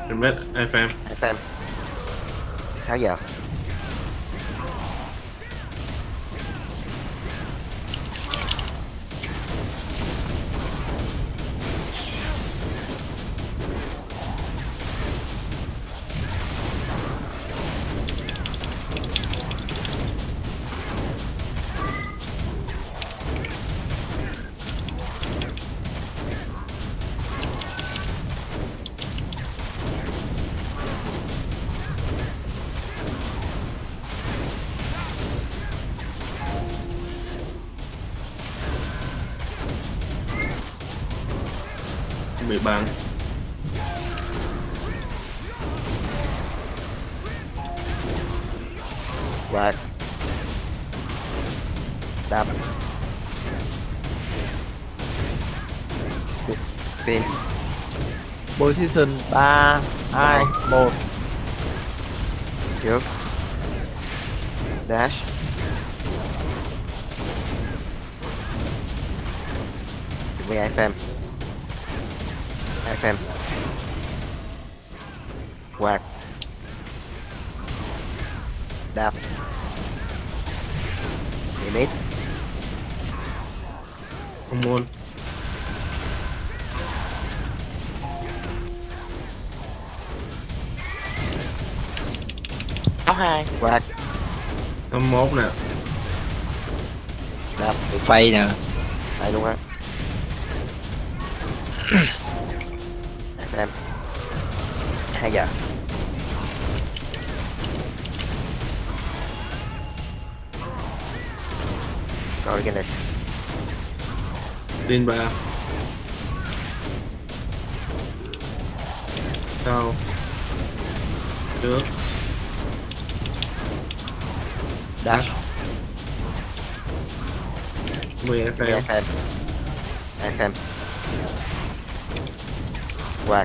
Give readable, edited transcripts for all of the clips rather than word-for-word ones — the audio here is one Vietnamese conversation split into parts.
Remit FM. FM. 6 giờ. Bị bắn. Quạt. Đập. Spin. Position 3 2 1. Trước. Dash. Chuẩn bị FM. FM. Quạt. Đạp. Limit. Không môn. Áo 2. Quạt. 51 nè. Đạp. Được phay nè. Đây luôn á. FM. 2 giờ. Coi cái này. Tin 3. Sau. Trước. Dash. 10 FM. FM. FM. Quạt.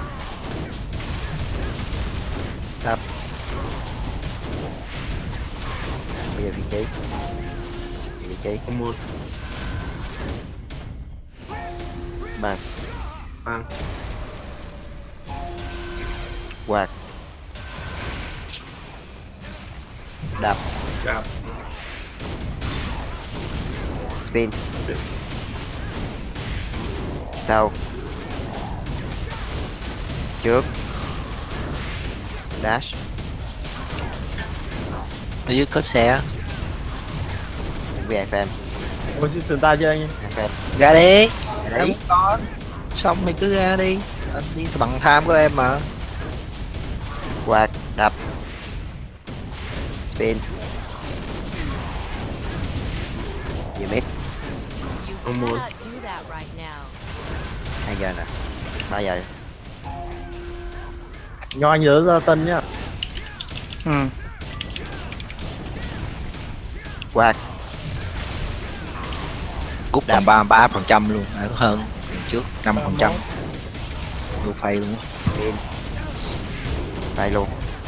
Đập. Bây giờ vị trí. Vị trí. Không môn. Bàn. Băng. Quạt. Đập. Đạp. Spin. Sau. Trước. Dash. Ở dưới cốp xe á. VFM. Position ta chưa anh? FM. Ra đi. Đấy. Em con. Xong thì cứ ra đi. Anh đi bằng tham của em mà. Quạt. Đập. Spin. Limit. Không môn. 2 giờ nè. 3 giờ. Nho nhớ ra tân nhá. Ừ. Quạt. Cúp còn 33% luôn. À, có hơn. Trước 5%. Được phay luôn á. Spin. Đây luôn.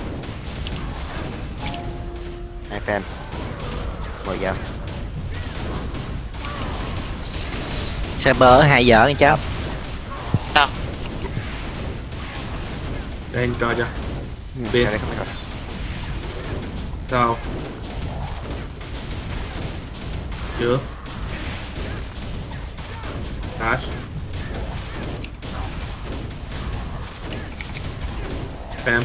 FM. 10 giờ. Saber 2 giờ anh cháu. Để anh coi cho. Ừ, Pin. cho đây không phải coi. Sau. Trước. Dash. FM.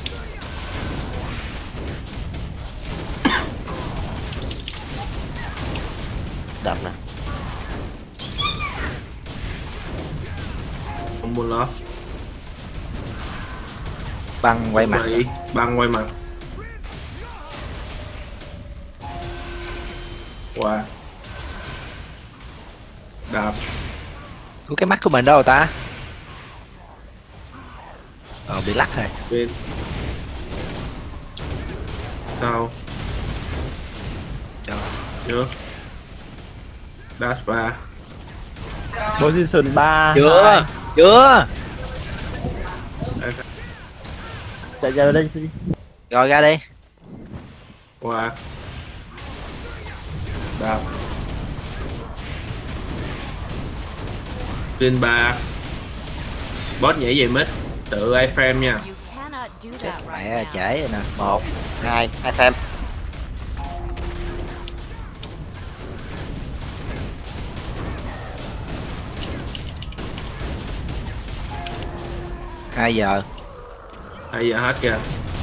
Đập nè. Không môn lo. Băng quay mặt. Vậy, băng quay mặt. Qua. Đạp. Của cái mắt của mình đâu rồi ta? Bị lắc rồi. Bên. Sau. Cho. Trước. Dash 3. Position 3 Chưa. Chưa. chạy vào đây đi. Rồi ra đi. Qua. Đạp. Trên 3. Boss nhảy về mid. Tự iframe nha. You cannot do Chết that mẹ right now. trễ rồi nè. 1 2 2 phim. Hai giờ. 2 giờ hết kìa.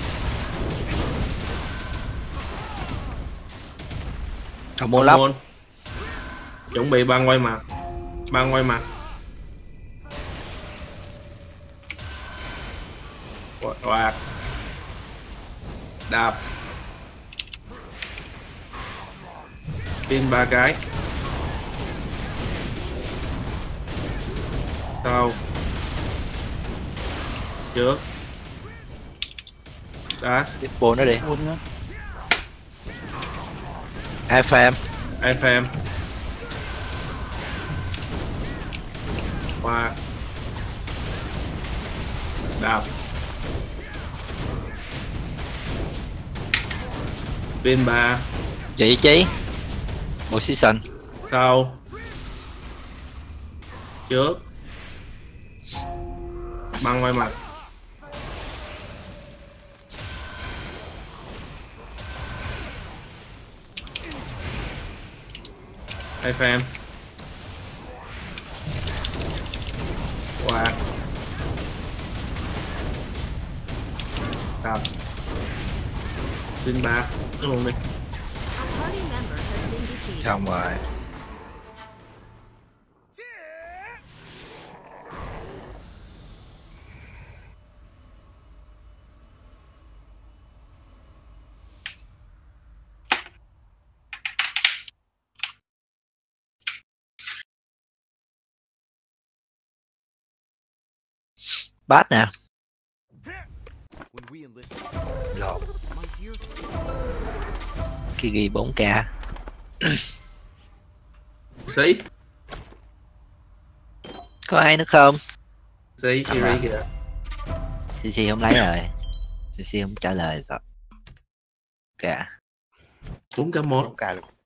Không mua lắm. Môn. Chuẩn bị băng quay mặt. Băng quay mặt. Quạt. Đạp. Pin 3 cái. Sau. Trước. Đá. Tiếp bố nó đi. Buồn nữa. FM. FM. Quạt. Đạp. Pin 3. Vị trí. Một season. Sau. Trước. Băng quay mặt. FM. Quạt. Đạp. Pin 3. Luôn đi. A party member has been defeated. Xong rồi. Bát nè. Lộn. Kia ghi 4k. Xí. Có ai nữa không? Xí Kiri kìa. CC không lấy rồi. CC không trả lời rồi. Kìa. 4k1. Cả luôn.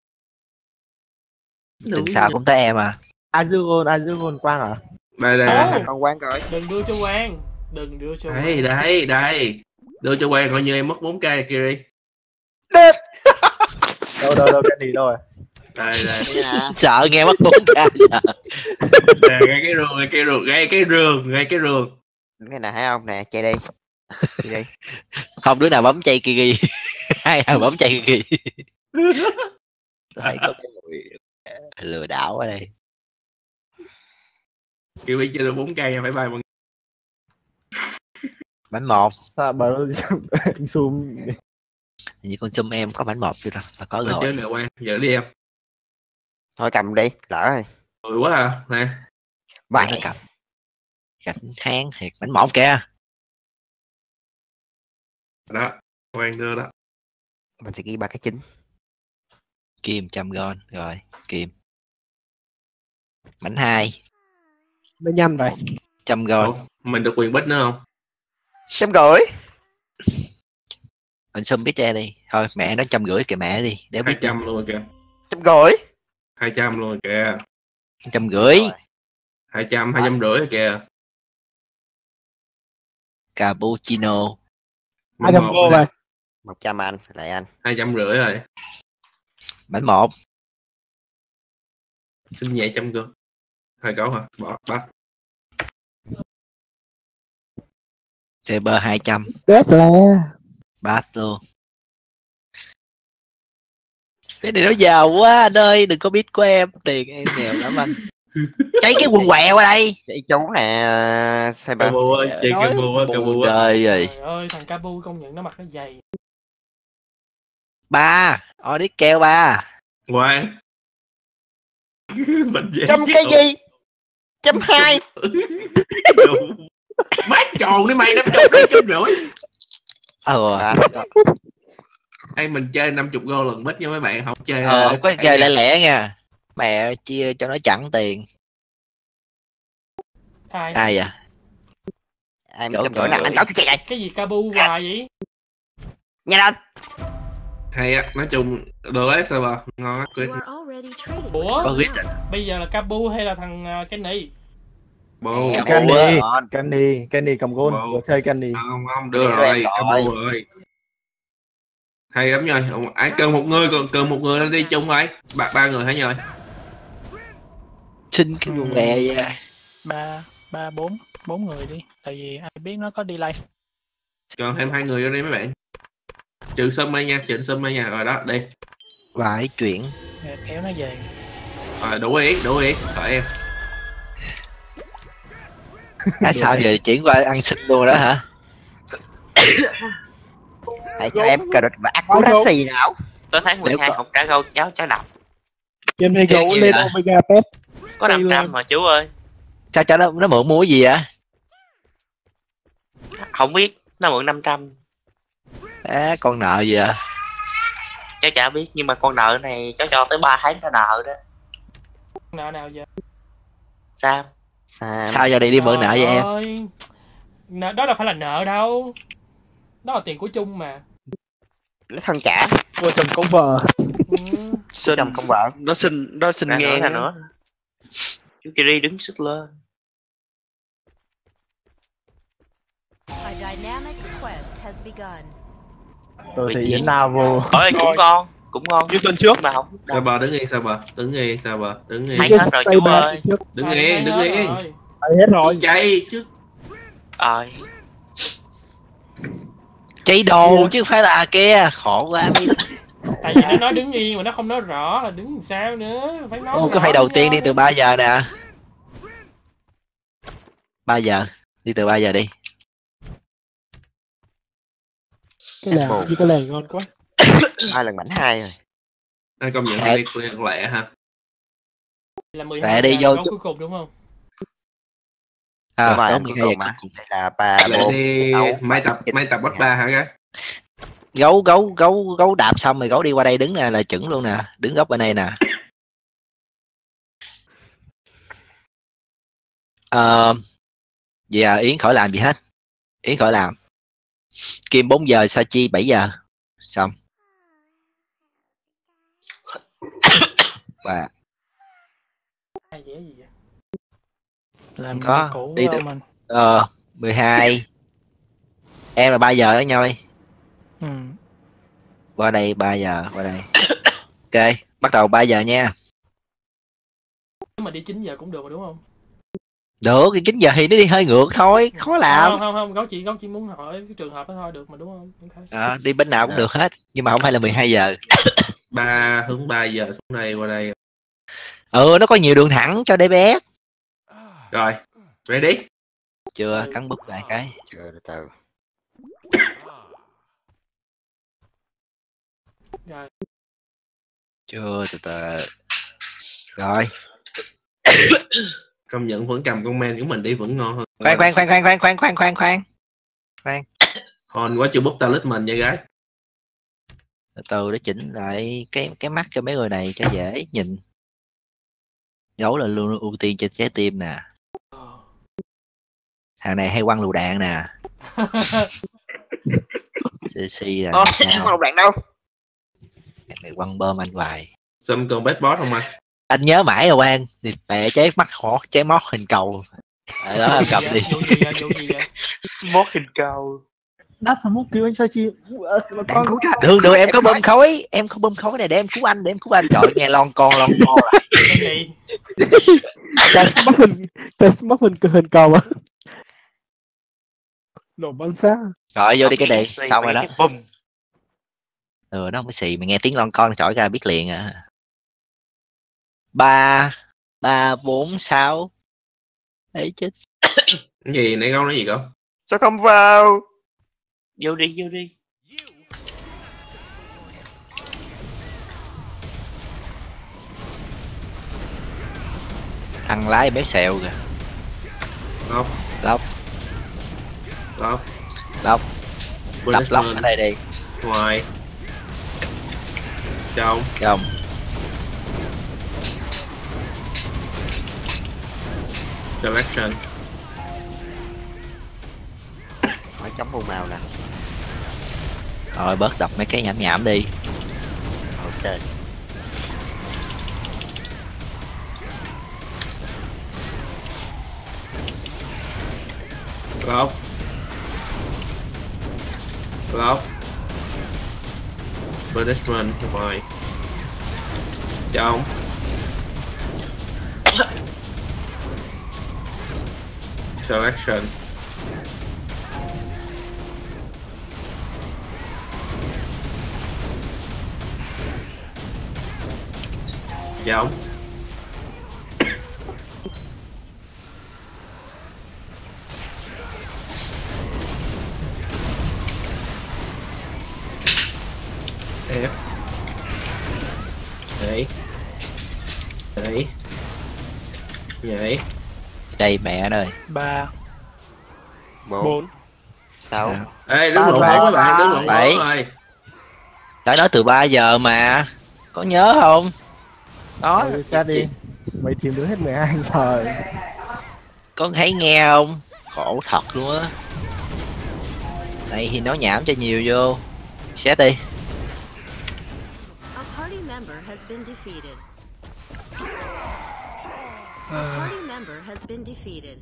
Tuần sau cũng tới em à. Azugon Quang à? Đây đây. Ồ. đây. Con quán coi. Đừng đưa cho Quang. Đừng đưa cho Đây Quang. đây đây. Đưa cho quen coi như em mất 4k Kiri. Đâu cái gì đâu rồi? Đây đây. Đây nè. Sợ nghe mất 4k sợ. Nè, ngay cái rường, ngay cái rường, ngay cái rường, ngay cái rường. Cái này thấy không? Nè, chạy đi. Chạy đi. Không đứa nào bấm chay Kiki. Hai thằng bấm chay Kiki. Tôi thấy có cái người lừa đảo ở đây. Kiri chơi được 4k nha, phải bài bằng. Bánh một. Sao bà anh zoom Hình như con xum em có bánh một chưa ta? Là có Chơi rồi. nè quen, giờ đi em. Thôi cầm đi, lỡ rồi. Ôi quá à, nè. Nó Vậy. cặp. Cảnh tháng thiệt. Bánh một kìa. Đó, quen đưa đó. Mình sẽ ghi 3 cái chính. Kim 100 gon. Rồi, kim. Bánh 2. nó nhanh rồi. 100 gon. Ủa, mình được quyền bích nữa không? 150. Mình xum biết ra đi. Thôi mẹ nó 150 kìa mẹ đi. Để biết 200 luôn rồi kìa. 150. 200 luôn rồi kìa. 150. 200, 250 rồi kìa. Cappuccino. 200 vô rồi. 100 anh, lại anh. 250 rồi. Bánh một. Xin nhẹ 100 cơ. 2 cấu hả? Bỏ, bắt. Saber 200. Tesla. Bát luôn. Cái này nó giàu quá anh ơi. Đừng có biết của em. Tiền em nghèo lắm anh. Cháy cái quần què qua đây. Chị chú nè, Cyber. Cabu ơi, chị Cabu ơi, Cabu ơi. Trời ơi. Trời ơi, thằng Cabu công nhận nó mặc nó dày. 3. Audit keo 3. Ngoan. Mình dễ Trăm chứ. cái gì? 120. Mát tròn đi mày, 50 đi 150. À, Ê, mình chơi 50 gô lần bích nha mấy bạn, không chơi. Không có chơi lẻ lẻ nha. Mẹ chia cho nó chẳng tiền. Ai? Ai vậy? em Trời 150 nè, ơi. anh nói cái gì? Cái gì Cabu hoài vậy? Nhanh lên. Hay á, nói chung được đấy server, ngon á, quyết. You are already trading Ủa? with Có someone grid à? else. Bây giờ là Cabu hay là thằng Kenny? Bồ. Dạ. Candy cầm gôn, Bồ. vừa chơi Candy. Không đưa rồi, combo rồi. Hay lắm nha. Ai cần một người, cần một người lên đi chung rồi. Ba người hả nhờ? Xin cái nguồn lẹ ra. bốn người đi, tại vì ai biết nó có delay. Còn thêm 2 người vô đi mấy bạn. Trừ Summer nha, rồi đó, đi. Vài chuyện. Kéo nó về. Rồi đủ ý, tại em. Sao giờ chuyển qua ăn xin luôn đó hả? Hãy cho em cà rốt và accuracy nào. Tới tháng 12 không trả gâu cháu đập. Game này gấu lên Omega Pep. Có 500 mà chú ơi. Sao cho nó mượn mua gì vậy? Không biết, nó mượn 500. Con nợ gì à? Cháu chả biết, nhưng mà con nợ này cháu cho tới 3 tháng cho nợ đó. Nợ nào vậy? Sao? Sao giờ đi mượn nợ vậy em? Nợ đó đâu phải là nợ đâu. Đó là tiền của chung mà. Nó thân trả. Vợ chồng công vợ. Xin chồng công vợ. Nó xin nghe nữa. Chú Kiri đứng sức lên. A dynamic quest has begun. Tôi thì Yến nào vô. Ơi cũng ngon. Như tuần trước mà không. Sao bờ đứng yên, sao bờ đứng yên. Hay hết rồi chú ơi. Đứng yên. Hay hết rồi. Chạy chứ. Cháy đồ chứ phải là kia, khổ quá. Tại vì nó nói đứng yên mà nó không nói rõ là đứng sao nữa, phải nói. Cái phải đầu tiên đi từ 3 giờ nè. 3 giờ, đi từ 3 giờ đi. Cái làng ngon quá. 2 lần mảnh 2 rồi. Ai công nhận hay lẹ ha. Là 12 đi vô cuối cùng đúng không? Đúng rồi, đúng cuối 12 cùng giờ mà. cuối cùng. Đây là 3 4 đi mai tập bắt 3 hả gái? Gấu đạp xong rồi gấu đi qua đây đứng nè là chuẩn luôn nè, đứng góc bên này nè. Giờ Yến khỏi làm gì hết. Yến khỏi làm. Kim 4 giờ, Sachi 7 giờ. Xong. Và Ai dễ gì vậy? Làm có cũ đi đâu được. mình. 12. Em là 3 giờ đó nhau đi. Qua đây 3 giờ, qua đây. Ok, bắt đầu 3 giờ nha. Nếu mà đi 9 giờ cũng được mà đúng không? Được, cái 9 giờ thì nó đi hơi ngược thôi, khó làm. Không, gấu chỉ muốn hỏi cái trường hợp đó thôi được mà đúng không? Okay. Đi bên nào cũng được hết, nhưng mà không phải là 12 giờ. Hướng 3 giờ xuống đây qua đây. Nó có nhiều đường thẳng cho DPS. Rồi, ready? Chưa, cắn bút lại cái. Chưa từ. Rồi. Chưa, từ từ. Rồi. Công nhận vẫn cầm con men của mình đi vẫn ngon hơn. Khoan. Hòn quá chưa bút talisman nha gái. Từ từ để chỉnh lại cái mắt cho mấy người này cho dễ nhìn. Gấu là luôn ưu tiên trên trái tim nè. Thằng này hay quăng lựu đạn nè. CC là Không lựu đạn đâu. Mày quăng bơm anh hoài. Xâm còn best boss không anh? Anh nhớ mãi rồi Quang, thì tệ trái mắt hổ, trái mót hình cầu. Ở đó anh cầm đi. Vụ gì vậy? Smoke hình cầu. Đáp xong một kêu anh sao chi. Được em có bơm khói, này để em cứu anh, trời nghe lon con lại. Mất hình cầu á. Nổ bắn xa. Rồi vô đi cái này, xong rồi đó. Bum. Nó không có xì, mày nghe tiếng lon con chọi ra biết liền à. 3 4 6. Đấy chết. Cái gì nãy gấu nói gì không? Sao không vào? Vô đi. Thằng lái béo xèo kìa. Lóc. Đập lóc ở đây đi. Ngoài. Trong. Selection. Hỏi chấm màu màu nè. Rồi bớt đập mấy cái nhảm đi. Ok. Lột. Lột. Punishment rồi. Trong. Selection. Giống. F. Đấy. Đấy. Nhảy. Đây mẹ ơi. 3 4 6 Ê, đứng lộn mấy bạn, đứng lộn bảy. rồi. Đã nói từ 3 giờ mà. Có nhớ không? Đó. Chat đi. Mày tìm được hết 12 giờ. Có thấy nghe không? Khổ thật luôn á. Này thì nói nhảm cho nhiều vô. Xét đi. A party member has been defeated. A party member has been defeated.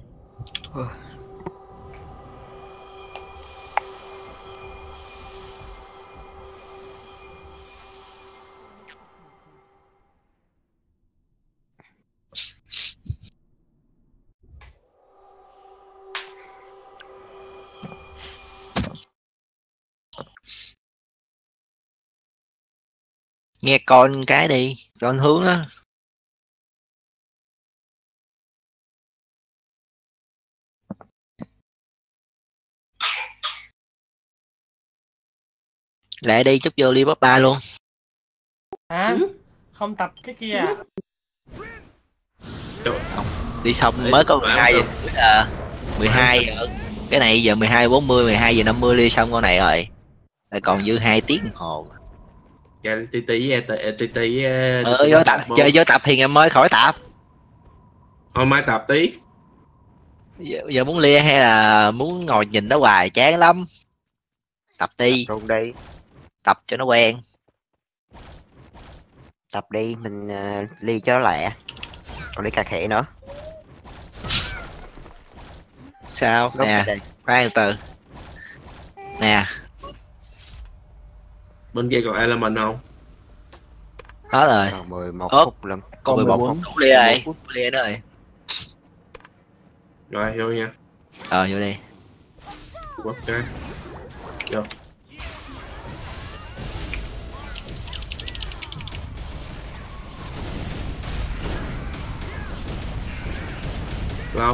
Nghe con cái đi. Con hướng á. Lại đi chút vô Alibaba luôn. Hả? Không tập cái kia à? Đi xong mới có 12 giờ. 12 giờ. Cái này giờ 12:40, 12 giờ 50 đi xong con này rồi. Lại còn dư 2 tiếng đồng hồ. Dạ tí Vô tập, chơi vô tập thì ngày mới khỏi tập. Thôi mai tập tí. Giờ muốn lia hay là muốn ngồi nhìn nó hoài chán lắm. Tập đi. Run đi. Tập cho nó quen. Tập đi, mình ly cho nó lẹ. Còn ly cà khệ nữa. Sao? Run Nè, đây. khoan từ. Nè, Bên kia còn element không? hết rồi. Còn 11 Ốp. phút lần. Còn 11 phút lia rồi. Lia nữa rồi. Rồi vô nha. Vô đi. Ok. Vô. Vào.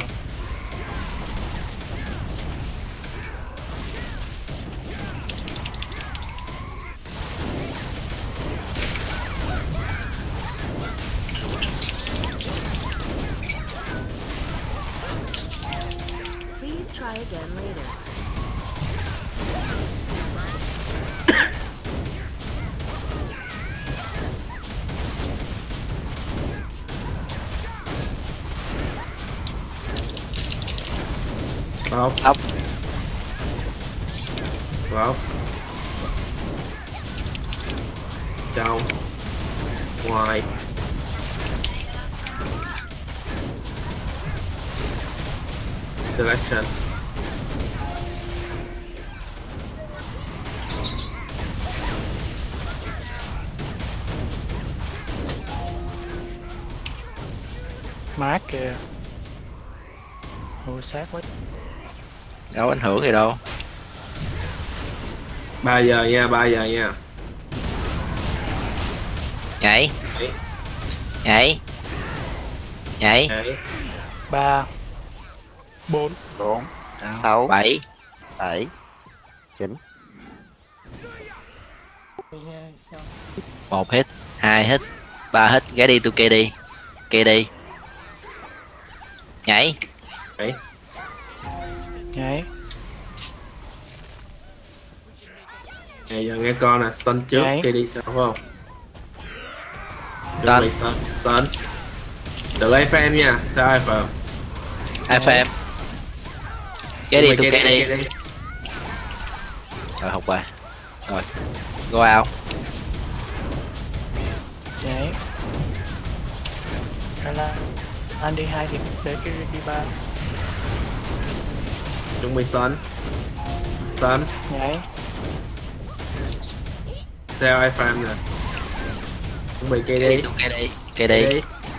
Please try again later. Vào. Ốc. Vào. Trong. Ngoài. Selection. Mát kìa. Ôi sát quá. Đâu ảnh hưởng gì đâu. 3 giờ nha, 3 giờ nha. Nhảy. Nhảy. Nhảy. Đấy. 3 4 4 6 7. 7 9 1 hit, 2 hit, 3 hit, ghé đi tôi kê đi. Kê đi. Nhảy. Đấy. nhảy Bây giờ nghe con nè, stun trước Nhảy. kia đi sao phải không? Stun. Stun. Tự lấy fan nha, sao ai phải? FM. Ghé đi tôi kê đi. Kê đi. Rồi học bài. Rồi. Go out. nhảy hay là anh đi 2 thì để cái đi 3. chuẩn bị stun. Stun. Nhảy. Sao ai farm nè. Chuẩn bị cây đi. Cây đi.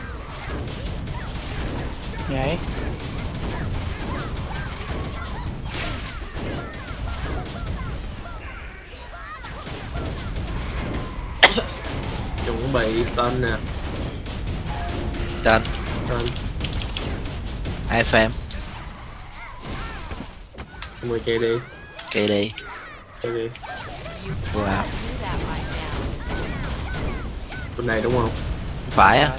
Nhảy. Chuẩn bị stun nè. Stun. Stun. Ai farm. Chuẩn bị cây đi. Cây đi. Cây đi. Wow. Bên này đúng không? Phải á.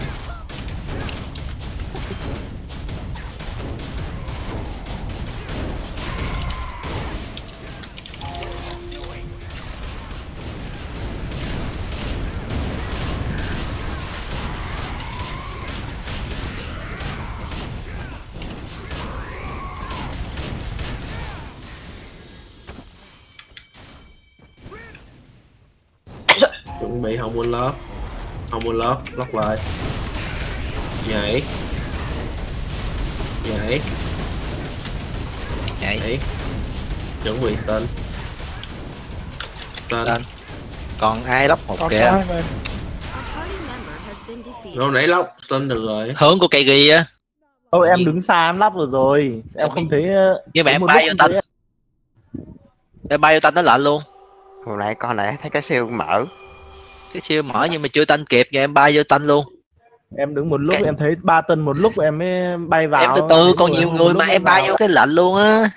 Chuẩn bị hồng quên lớp. Hồng quên lớp, lóc lại. Nhảy. Nhảy. Nhảy. Chuẩn bị stun. Stun. Stun. Còn ai lóc một Có kìa. A party member has been defeated. Rồi nãy lóc stun được rồi. Hướng của cây ghi á. Ô em đứng xa em lắp rồi. Em không thấy. Nhưng mà thấy em một bay lúc vô không tanh. thấy- Em bay vô tanh nó lạnh luôn. Hồi nãy con lại thấy cái siêu mở. Cái siêu mở nhưng mà chưa tanh kịp giờ em bay vô tanh luôn. Em đứng một lúc Cái- em thấy 3 tân một lúc em mới bay vào. Em từ từ Thấy còn mọi nhiều một người lúc mà em bay vô cái lạnh luôn á.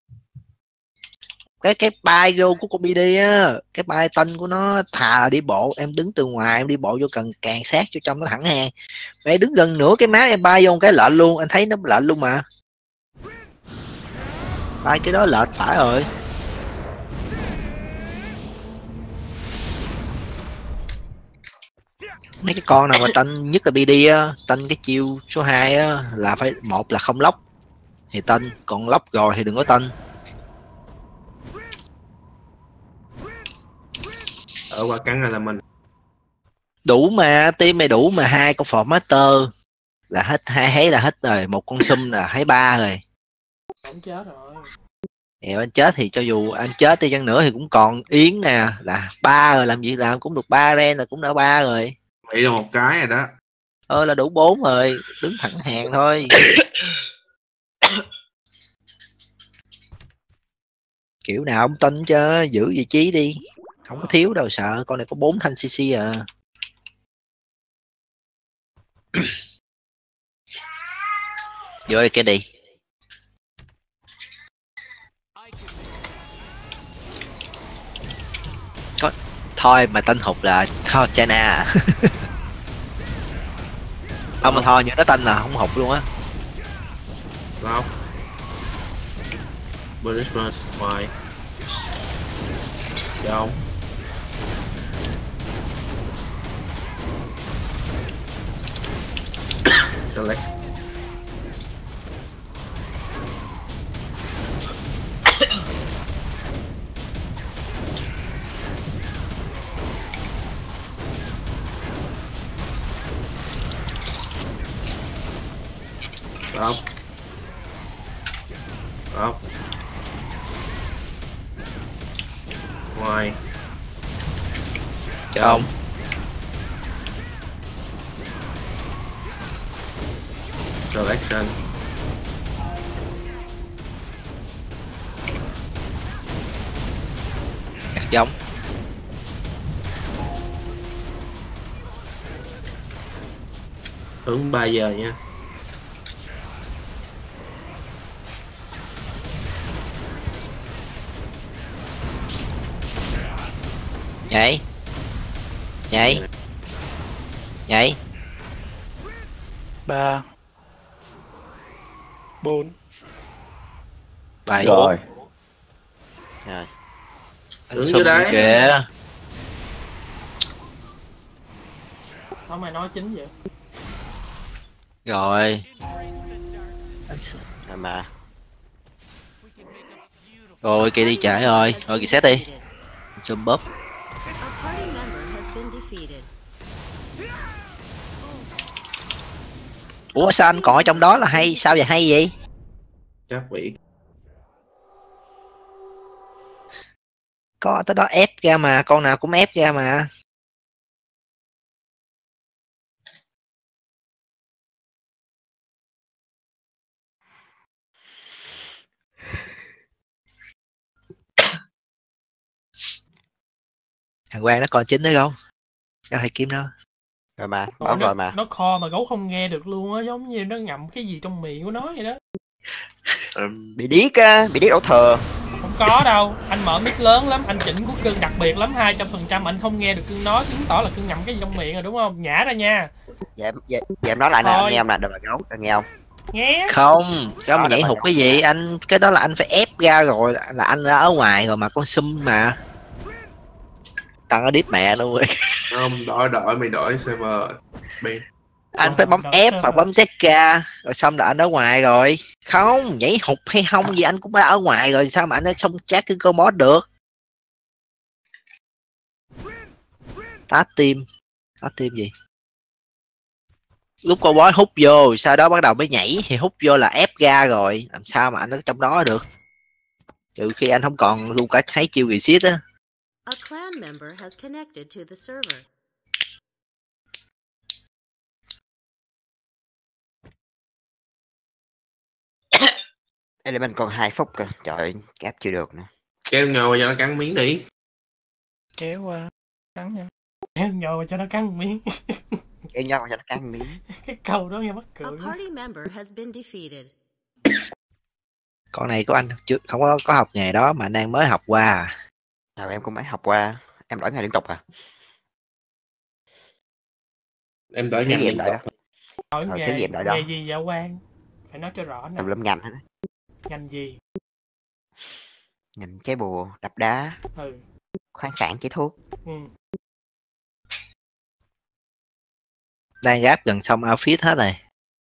Cái bay vô của con BD á, cái bay tanh của nó thà là đi bộ, em đứng từ ngoài em đi bộ vô càng sát vô trong nó thẳng hàng. Mẹ đứng gần nửa cái má em bay vô cái lạnh luôn, anh thấy nó lạnh luôn mà. Bay cái đó lệch phải rồi. Mấy cái con nào mà tanh nhất là BD á, tanh cái chiêu số 2 á là phải một là không lóc thì tanh, còn lóc rồi thì đừng có tanh. Ở qua cắn là mình. Đủ mà team mày đủ mà 2 con formaster là hết, 2 thấy là hết rồi, một con sum là thấy 3 rồi. Anh chết rồi. Nếu anh chết thì cho dù anh chết đi chăng nữa thì cũng còn Yến nè là 3 rồi, làm gì làm cũng được 3 ren là cũng đã 3 rồi. Mỹ là một cái rồi đó. Là đủ 4 rồi, đứng thẳng hàng thôi. Kiểu nào ông tin cho giữ vị trí đi, không có thiếu đâu, sợ con này có 4 thanh CC à. Vô đây cái đi. Thôi mà tên hụt là thôi China à. Ông mà thôi những nó tên là không hụt luôn á. Sao? Punishment ngoài. Không. Select. Stop. Stop. Ngoài. Cho ông. Selection. Gạt giống. Hướng 3 giờ nha. Nhảy. Nhảy. Nhảy. 3 4 7. Rồi. Anh Đứng Sum dưới đấy. kìa. Sao mày nói chính vậy? Rồi. Rồi mà. Rồi kia đi trễ rồi. Rồi kì xét đi. Sum bóp. A party member has been defeated. Ủa sao anh còn ở trong đó là hay, sao vậy hay vậy? Chắc bị. Có tới đó ép ra mà, con nào cũng ép ra mà. Thằng Quang nó còn chính đấy không? Cho thầy kiếm nó. Rồi mà, Ủa, báo rồi mà. nó kho mà gấu không nghe được luôn á, giống như nó ngậm cái gì trong miệng của nó vậy đó. Bị điếc á, bị điếc ổ thừa. Không có đâu, anh mở mic lớn lắm, anh chỉnh của cưng đặc biệt lắm, 200% anh không nghe được cưng nói, chứng tỏ là cưng ngậm cái gì trong miệng rồi đúng không? Nhả ra nha. Dạ em nói lại nè, Thôi. anh nghe em nè, đừng là gấu, anh nghe không? Nghe. Không, cái Đó, mà nhảy đó hụt là- cái gì anh, cái đó là anh phải ép ra rồi, là anh đã ở ngoài rồi mà, con sum mà. Tao nó đít mẹ luôn rồi. Không, đổi mày đổi server. Bên Anh phải bấm Đợi F server. hoặc bấm ZK rồi xong là anh ở ngoài rồi. Không, nhảy hụt hay không gì anh cũng đã ở ngoài rồi, sao mà anh đã xong chat cái cơ mod được. Tá tim gì? Lúc con bói hút vô, sau đó bắt đầu mới nhảy thì hút vô là ép ra rồi, làm sao mà anh ở trong đó được? Trừ khi anh không còn luôn cả thấy chiêu reset á. A clan member has connected to the server. Element còn 2 phút kìa, trời ơi, ép chưa được nữa. kéo ngồi cho nó cắn miếng đi. Kéo qua. Cắn nha. Em nhồi cho nó cắn miếng. Kéo nhau cho nó căng miếng. Cái câu đó nghe mắc A cười quá. party member has been defeated. Con này của anh chưa không có học nghề đó mà anh đang mới học qua à. Em cũng mới học qua, em đổi ngày liên tục à. Em đổi Thí ngành nghiệm liên lại đó. tục. Hỏi Rồi, nghề, thí nghiệm lại đó. nghề gì dạ Quang? Phải nói cho rõ nè. Tùm lum ngành hết á. Ngành gì? Ngành trái bùa, đập đá, Ừ. khoáng sản, chế thuốc. Ừ. Đang gáp gần xong outfit hết rồi.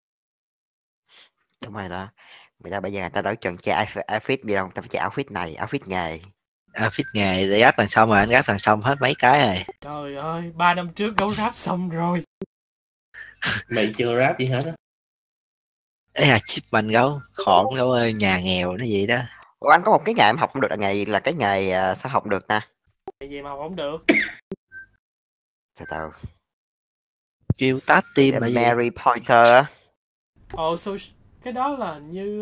Đúng rồi đó. Người ta bây giờ người ta đổi chọn chơi outfit đi đâu, người ta phải chơi outfit này, outfit nghề. Outfit nghề để gáp gần xong rồi, anh gáp gần xong hết mấy cái rồi. Trời ơi, 3 năm trước gấu ráp xong rồi. Mày chưa rap gì hết á. Ấy là chip mình gấu, khổ gấu ơi, nhà nghèo nó vậy đó. Ủa, anh có một cái nghề em học không được là nghề là cái nghề sao học được nè. Nghề gì mà không được. Từ từ. Kêu tát tim là gì? Mary Pointer á. Ồ, cái đó là hình như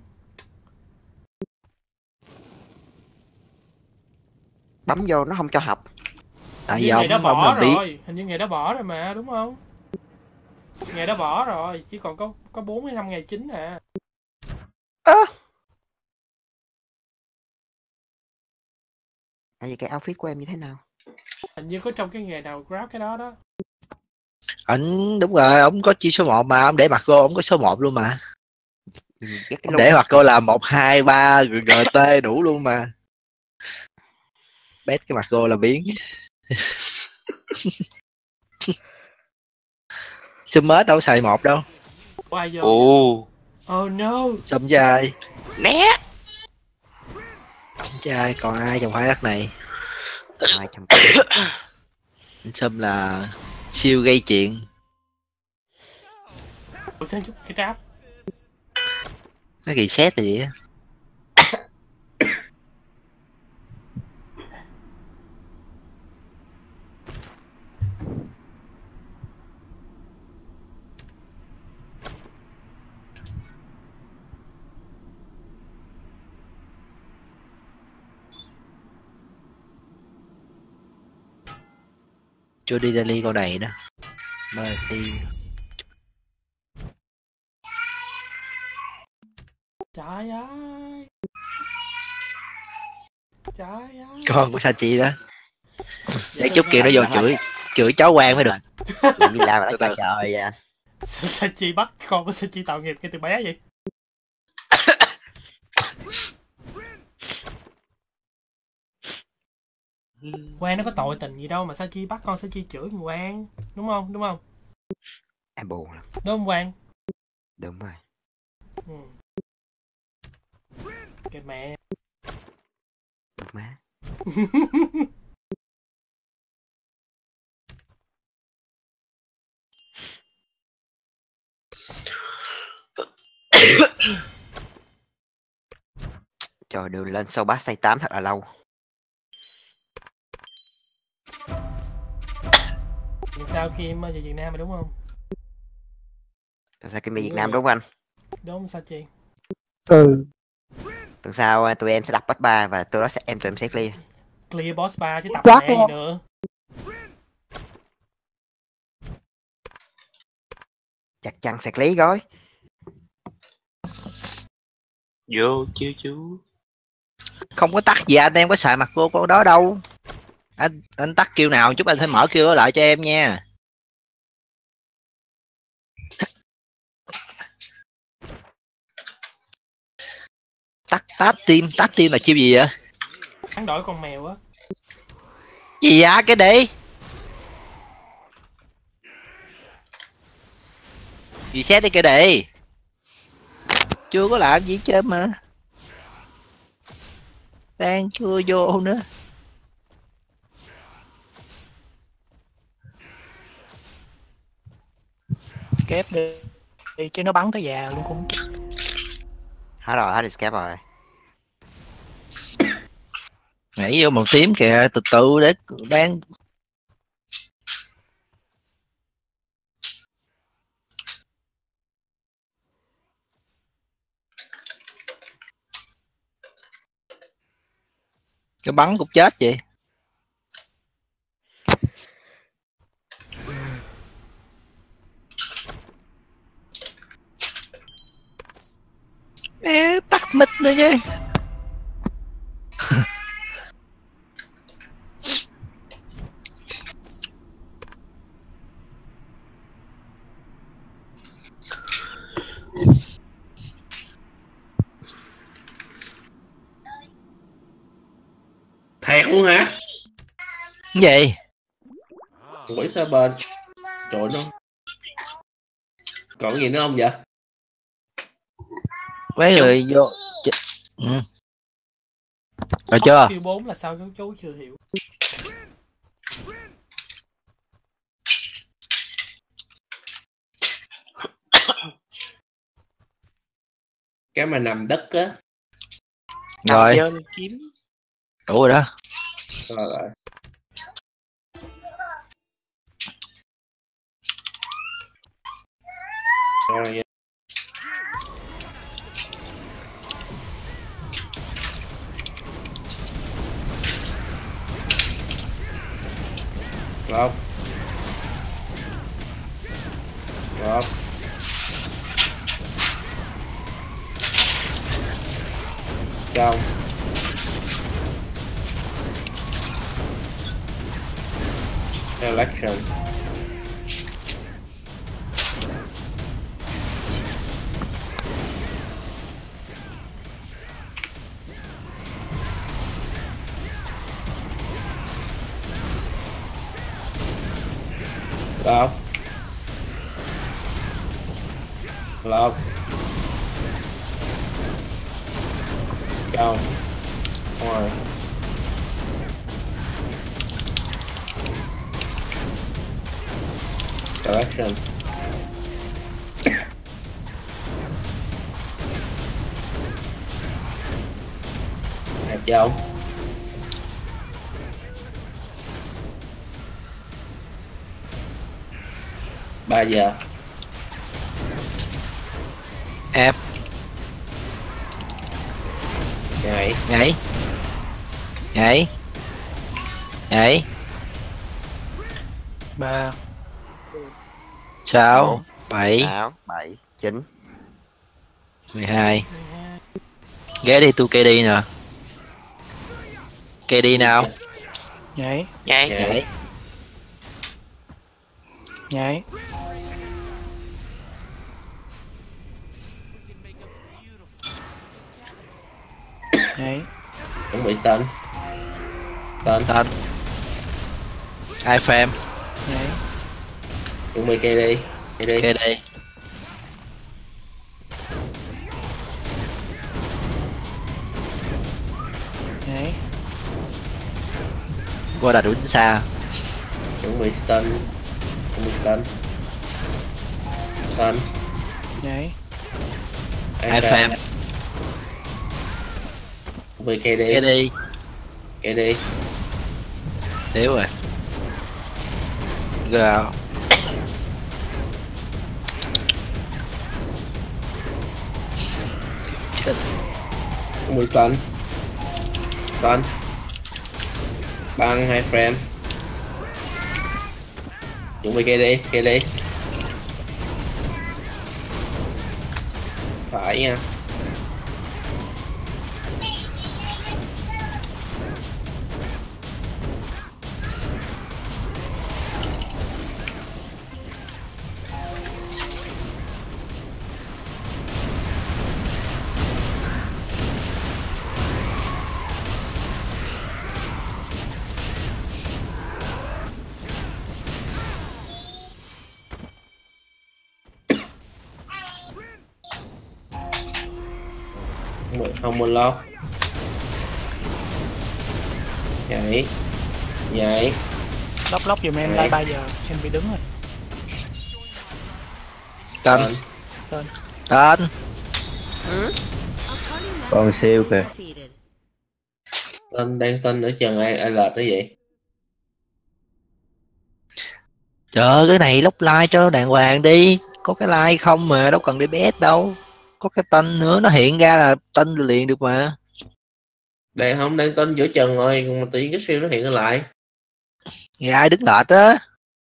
Bấm vô nó không cho học. Tại hình như vì nghề đó ông bỏ làm biết. rồi, hình như nghề đó bỏ rồi mà, đúng không? Nghề đó bỏ rồi, chỉ còn có 4 hay 5 ngày chính à. Vậy cái outfit của em như thế nào? Hình như có trong cái nghề nào grab cái đó đó. Ảnh đúng rồi, ông có chi số 1 mà, ông để mặt cô ông có số 1 luôn mà. Cái Ông để mặt cô là 1, 2, 3 GT đủ luôn mà. Bét cái mặt cô là biến. Summit đâu xài 1 đâu. Có ai vô? Ồ, Oh no. Sum trai. né. Trai còn ai trong hai đất này? Hai trăm. Sum là siêu gây chuyện. Ủa sao chút cái trap? Nó reset thì vậy á. Chưa đi Dali con này đó. Mercy. Trời ơi. Trời ơi. Con của Sachi đó. Để chút kia nó vô chửi cháu quan mới được. Làm như làm Từ là từ. trời à. Sao chi bắt con của sao chi tạo nghiệp ngay từ bé vậy? Quang nó có tội tình gì đâu mà sao chi bắt con sao chi chửi thằng Quang, đúng không? Đúng không? Em buồn lắm. Đúng không Quang? Đúng rồi. Ừ. Cái mẹ. Đúng má. Trời, đường lên sâu bát say 8 thật là lâu. Sao Kim về Việt Nam rồi đúng không? Tuần sau Kim về Việt Nam đúng không anh? Đúng sao chị? Ừ. Tuần sau tụi em sẽ đập boss 3 và tụi em sẽ clear. Clear boss 3 chứ tập Chắc mẹ gì luôn. nữa. Chắc chắn sẽ clear rồi. Vô chứ chú. Không có tắt gì anh em có xài mặt vô con đó đâu. Anh tắt kêu nào chút anh phải mở kêu đó lại cho em nha. Tắt tim là chiêu gì vậy? Hắn đổi con mèo á. Gì vậy cái đi? Gì xét đi cái đi? Chưa có làm gì chứ mà. Đang chưa vô nữa. Kép đi chứ nó bắn tới già luôn cũng. Hết escape rồi. Nhảy vô màu tím kìa, từ từ để đang. Cái bắn cũng chết vậy. Ê, tắt mic nữa chứ. Thiệt luôn hả? Cái gì? Quỷ sao bên? Trời nó. Còn gì nữa không vậy? Mấy người vô. Ừ. Rồi chưa? Q 4 là sao chú chưa hiểu. Cái mà nằm đất á. Rồi. Giờ lên kiếm. Đủ rồi đó. Rồi. Rồi. Rồi. Rồi. Xong. Election. Lọc. Lọc. Cao. Rồi. Selection. Hạt dầu. Ba giờ. Em. Nhảy. Nhảy. Nhảy. Nhảy. 3 6 7 6, 7, 9. 12. Ghé đi tu cây đi nè. Cây đi nào. nhảy Nhảy. Nhảy. nhảy nhảy Chuẩn bị stun. Stun. Tên. iFrame. nhảy Chuẩn bị cây đi. Cây đi. Cây đi. nhảy Qua đã đúng xa. Chuẩn bị stun. Chuẩn bị stun. Stun. nhảy iFrame. Chuẩn bị cây đi. Cây đi. Cây đi. Đéo rồi. Gào. Mùi xanh. Xanh. Băng hai friend. Chuẩn bị kia đi. Phải nha. Không mình lo. Nhảy. Lóc giùm em lại 3 giờ em bị đứng rồi. Tên. A party Còn member siêu has kìa. been defeated. Xanh đang xanh ở chừng ai lệch nó vậy. Trời ơi, cái này lóc like cho đàng hoàng đi. Có cái like không mà đâu cần đi bet đâu. Có cái tên nữa nó hiện ra là tên liền được mà. Đang không đang tên giữa chừng rồi, mà tự nhiên cái siêu nó hiện lại. Thì ai đứng lệch á.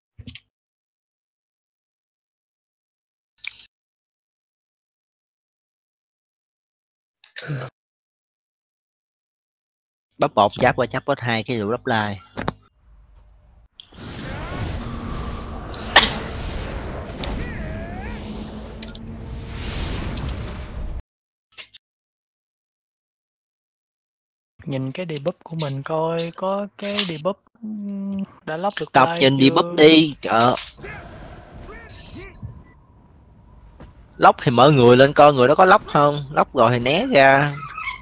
Bắp bột giáp qua chắp bot 2 cái vụ lóc like. Nhìn cái debuff của mình coi có cái debuff đã lóc được Tập like nhìn chưa? debuff đi. Lóc thì mở người lên coi người đó có lóc không. Lóc rồi thì né ra.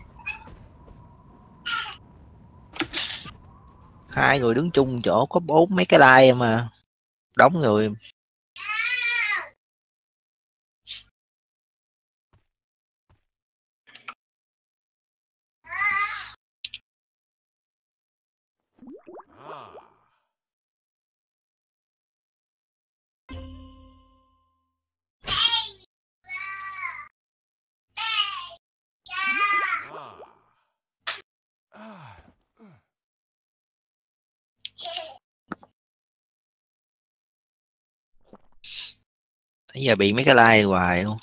Hai người đứng chung chỗ có 4 mấy cái like mà. Đóng người. Bây giờ bị mấy cái like hoài luôn.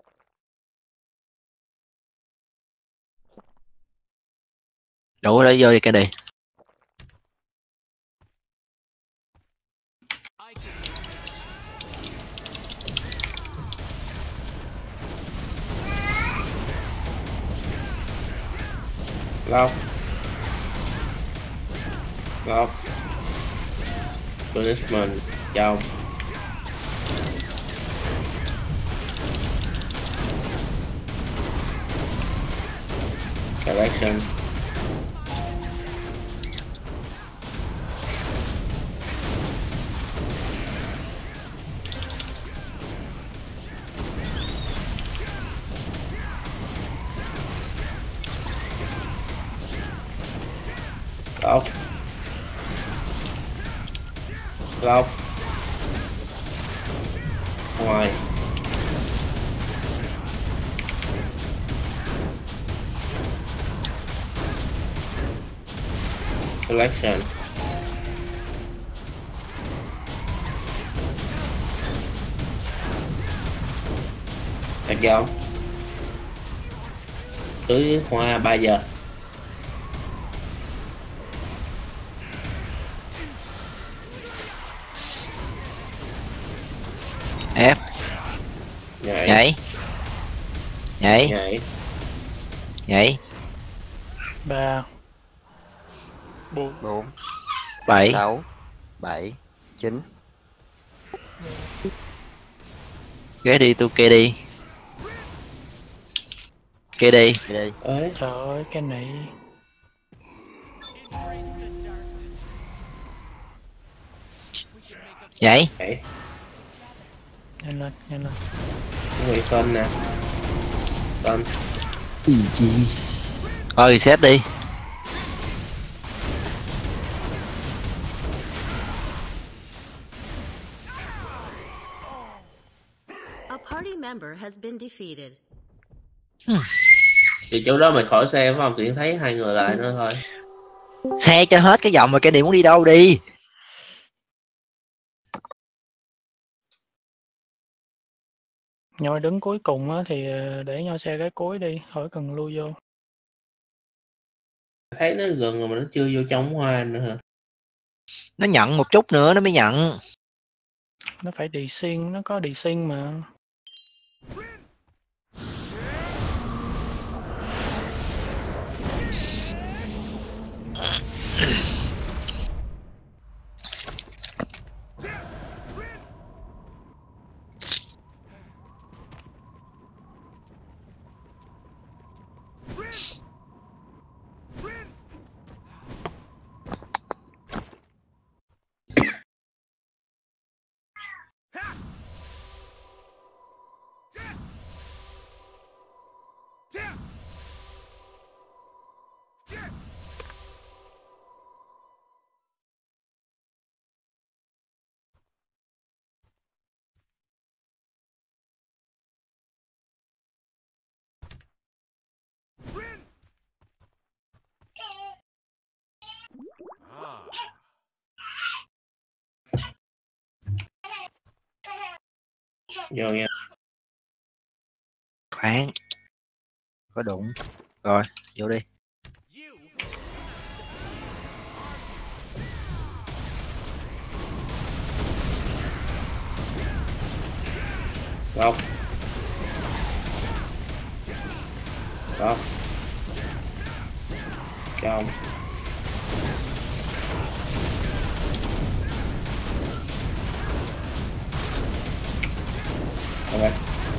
Đủ rồi, vô đi cái đi. Lóc. Punishment trong. Collection. Lóc. Ngoài. Selection. Đặt vô. Tưới hoa 3 giờ. F. Nhảy. 3 4 7 6 7 9. Ghé đi tu kê đi. Kê đi. Đi. Ơi. Trời ơi cái này. Nhảy. Nhanh lên. Người phân nè. Phân. Thôi reset đi. has been defeated. Thì chỗ đó mày khỏi xe phải không? Tự nhiên thấy hai người lại nữa thôi. Xe cho hết cái vòng mà cái điểm muốn đi đâu đi. Nhoi đứng cuối cùng á, thì để Nhoi xe cái cuối đi, khỏi cần lui vô. Thấy nó gần rồi mà nó chưa vô trong hoa nữa hả? Nó nhận một chút nữa nó mới nhận. Nó phải đi xuyên, nó có đi xuyên mà. Vô nha. Khoan. Có đụng. Rồi, vô đi. Không. Không. Trong. Ok.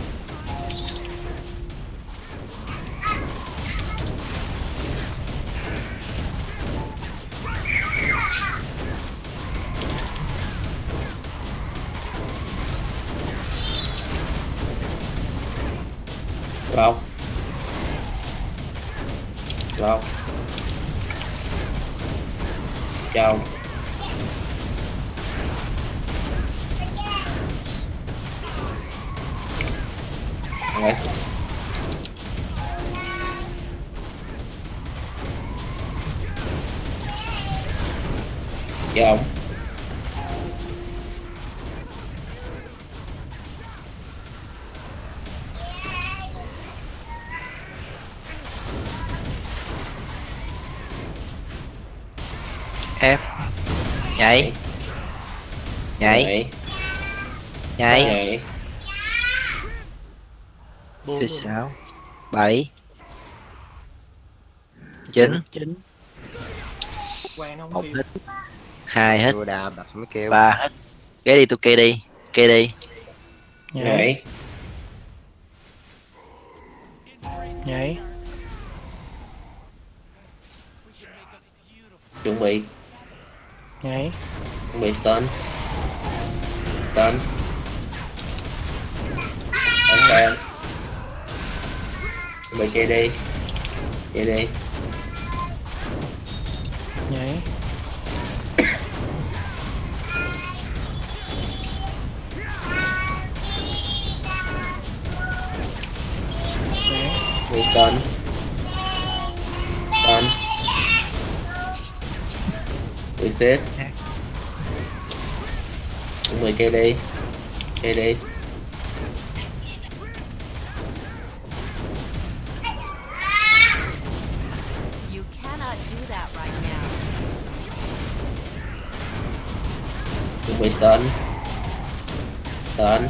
Không. Không. Trong. Ok. Trong. F. Nhảy. Nhảy. Nhảy. Nhảy. Thứ 6 7 9 Quen không 1 biết. hít 2 hít Tôi đạp đặt mới kêu. 3 hít. Ghé đi tôi kê đi. Kê đi. Nhảy. Nhảy. Chuẩn bị. Nhảy. Chuẩn bị tên. Tên. Tên. Chuẩn bị chạy đi. Chạy đi. Nhảy. Bị tên. Tên. Reset. Chuẩn bị chạy đi. Chạy đi. You cannot do that right now. Chuẩn bị tên. Tên.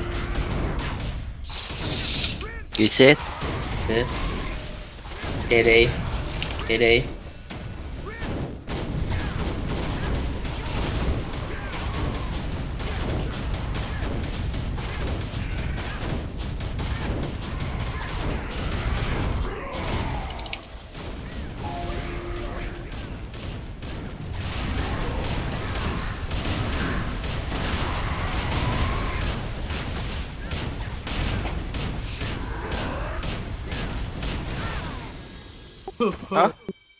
Reset. Reset. Chạy đi. Chạy đi. Hả?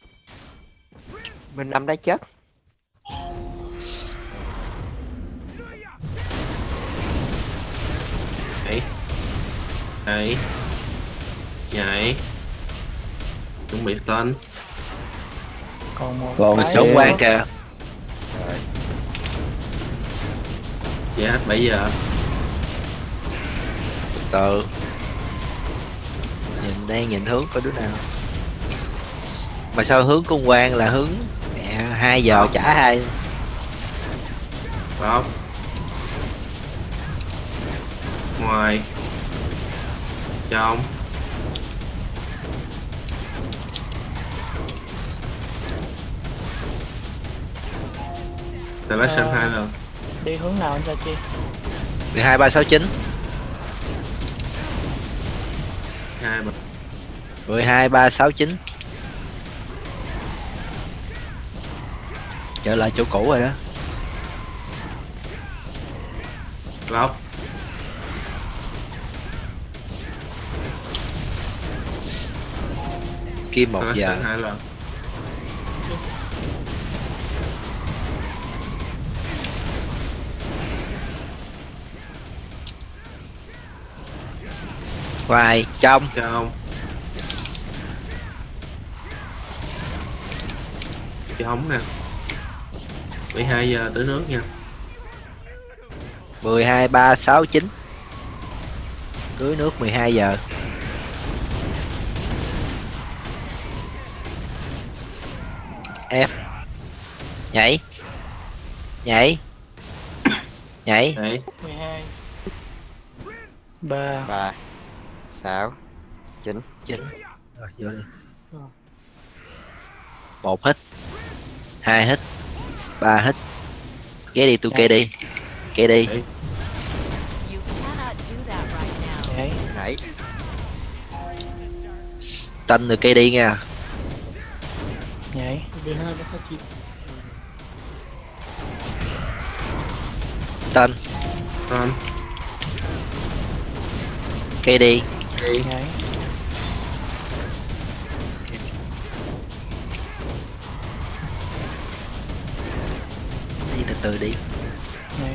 Mình nằm đây chết. Nhảy. Nhảy. Nhảy. Chuẩn bị stun. Còn một Còn cái sống nữa. quan kìa. Dạ 7 giờ. Từ đang nhìn hướng coi đứa nào. Mà sao hướng cung quan là hướng 2 giờ trả 2. Đó. Ngoài. Trong. Selection 2 lần. Đi hướng nào anh Sa Chi? 12 3 6 9. 2 3. 12 3 6 9. Trở lại chỗ cũ rồi đó. Lóc. Kim 1 giờ. Selection 2 lần. Ngoài trong. Trong. Chống nè. 12 giờ tới nước nha. 12 3 6 9. Tưới nước 12 giờ. F. Nhảy. Nhảy. Nhảy. Đấy. 12. 3 3 6 9. 9. Rồi vô đi. 1 hít. 2 hít. 3 hít. Ké đi tôi kê đi. Kê đi. Đấy. You cannot do that right now. nhảy Nhảy. Tanh rồi kê đi nha. nhảy 12 nó sao chịu. Tanh. Con. Kê đi. Đi. nhảy Đi từ từ đi. nhảy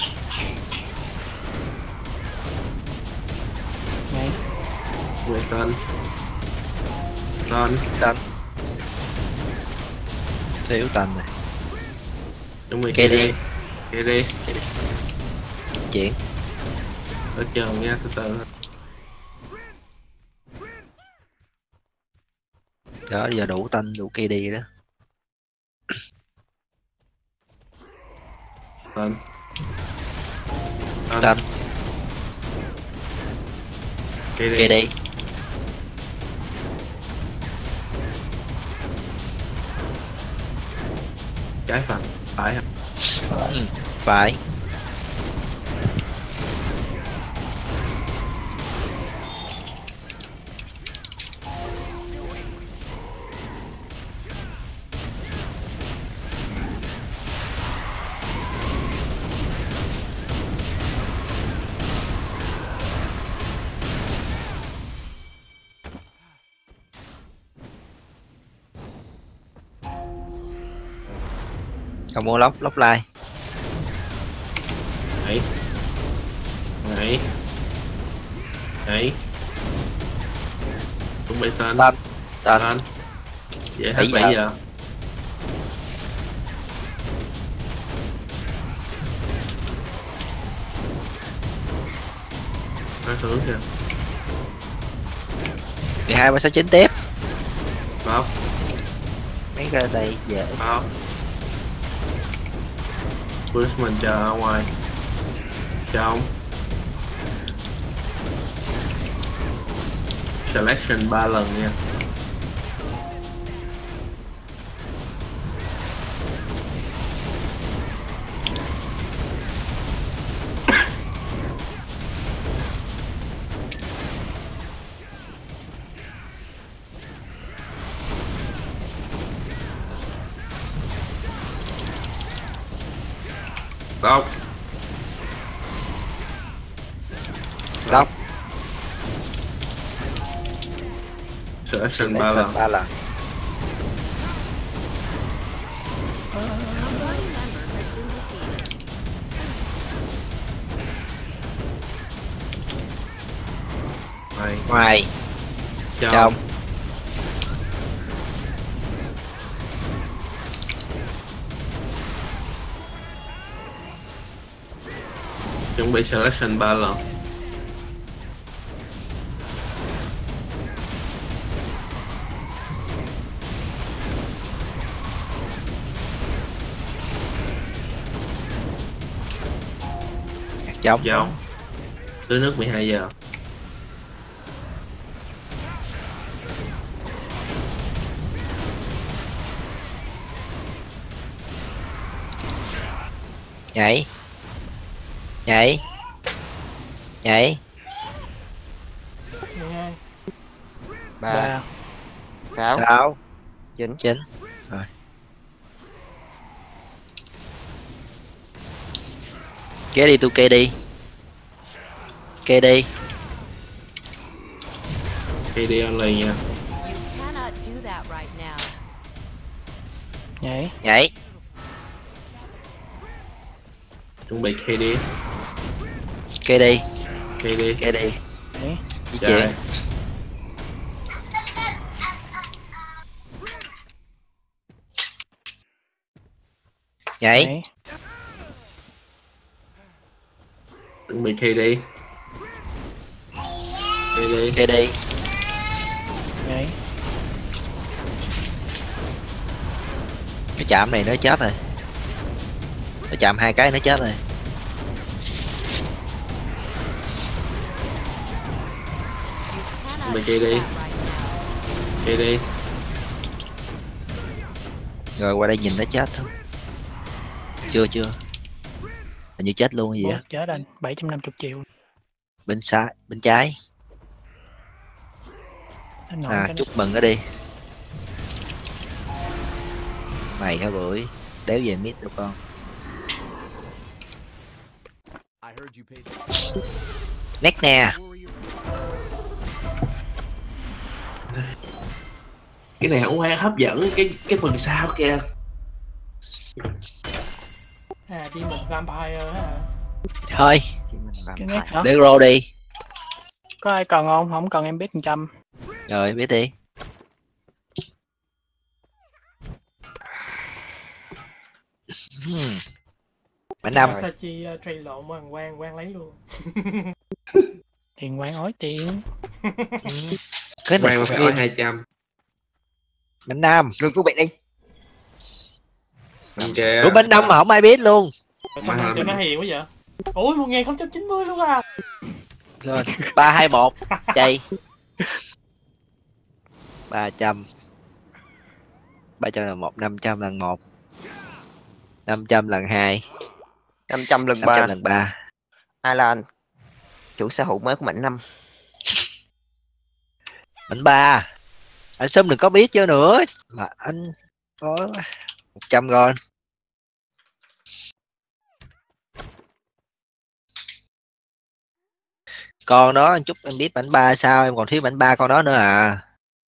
nhảy Về con. Con. Tanh. Thiếu tanh này. Chuẩn bị Kê đi. Kê đi. Chuyển. Ở trường nha, từ từ. Đó giờ đủ tanh đủ kê đi đó. Con. Tanh. Kê đi. Kê đi. Trái phần. Phải hả? Ừ. Phải. Không mua lóc lóc like. Nhảy. Nhảy. Nhảy. Chuẩn bị tên. Tanh. Tanh. Tên. Vậy hết 7 7 giờ. giờ. Nó hướng kìa. 12 3 6 9 tiếp. Bóp. Mấy cái đây dễ. Bóp. Push mình chờ ở ngoài. Trong. Selection 3 lần nha. Stop. Lóc. Selection 3 lần. 3 lần. A party member has been defeated. Ngoài. Trong. Trong. Chuẩn bị selection 3 lần. Trong. Trong. Tưới nước 12 giờ. Nhảy. Nhảy. Nhảy. 12. 3 3 6 6 9. 9. Rồi. Kế đi, tôi kê đi. Kê đi. KD only nha. You cannot do that right now. nhảy Nhảy. Chuẩn bị KD. Kê đi. KD. Kê đi. nhảy Di Trời. chuyển. Nhảy. nhảy Chuẩn bị KD. KD. Kê đi. nhảy Cái chạm này nó chết rồi. Nó chạm 2 cái nó chết rồi. You cannot Mày do chơi đi. that right now. KD. Rồi qua đây nhìn nó chết thôi. Chưa chưa. Hình như chết luôn gì á. boss chết anh 750 triệu Bên trái, bên trái. anh nổi À, cái chúc mừng nó đi. Mày hả bưởi. Đéo về mid đâu con. Nét nè. Cái này không ai hấp dẫn cái phần sau kìa. À đi mình vampire á hả? Thôi, Thì mình làm cái nét phải. hả để roll đi. có ai cần không không cần em biết 100 Rồi, biết đi. Mảnh năm. Sachi trade lộn mà Quang Quang lấy luôn. tiền quán ói tiền Cái này Quang cũng phải ghi. hỏi 200. Mảnh năm. Ngưng của bạn đi. Mình kìa. Của bên năm mà không ai biết luôn. Rồi sao mà cho nó hiền quá vậy? Ủa 1090 luôn à. Rồi, 3 2 1. Chạy. 300. 300 là 1, 500 lần 1. 500 lần 2, 500 lần 500 3. lần 3. Ai là anh? Chủ sở hữu mới của Mạnh Năm. Mảnh 3. Anh Sâm đừng có biết cho nữa. Mà anh có 100 rồi. Con đó anh chúc em biết mảnh 3 sao, em còn thiếu mảnh 3 con đó nữa à.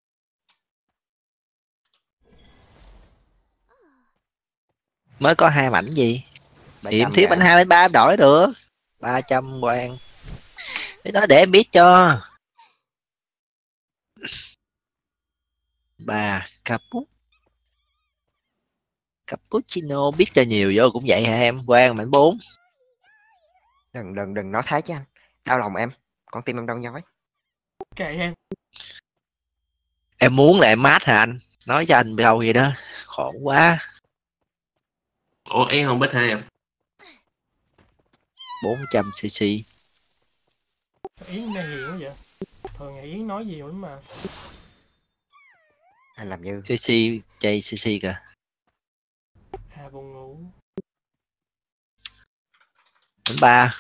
Mới có 2 mảnh gì. Thì em thiếu mảnh 2 mảnh 3 em đổi được. 300 Quang. Cái đó để em biết cho. 3 Cappuccino biết cho nhiều vô cũng vậy hả em. Quang mảnh 4. Đừng nói thái chứ anh. Đau lòng em. Con tim em đau nhói. Kệ em. Em muốn là em mát hả anh? Nói cho anh đâu vậy đó. Khổ quá. Ủa em không biết hai em. 400cc. Yến này hiền quá vậy. Thường ngày Yến nói gì nữa mà. Anh làm như. cc chơi cc kìa. À buồn ngủ. Mảnh 3.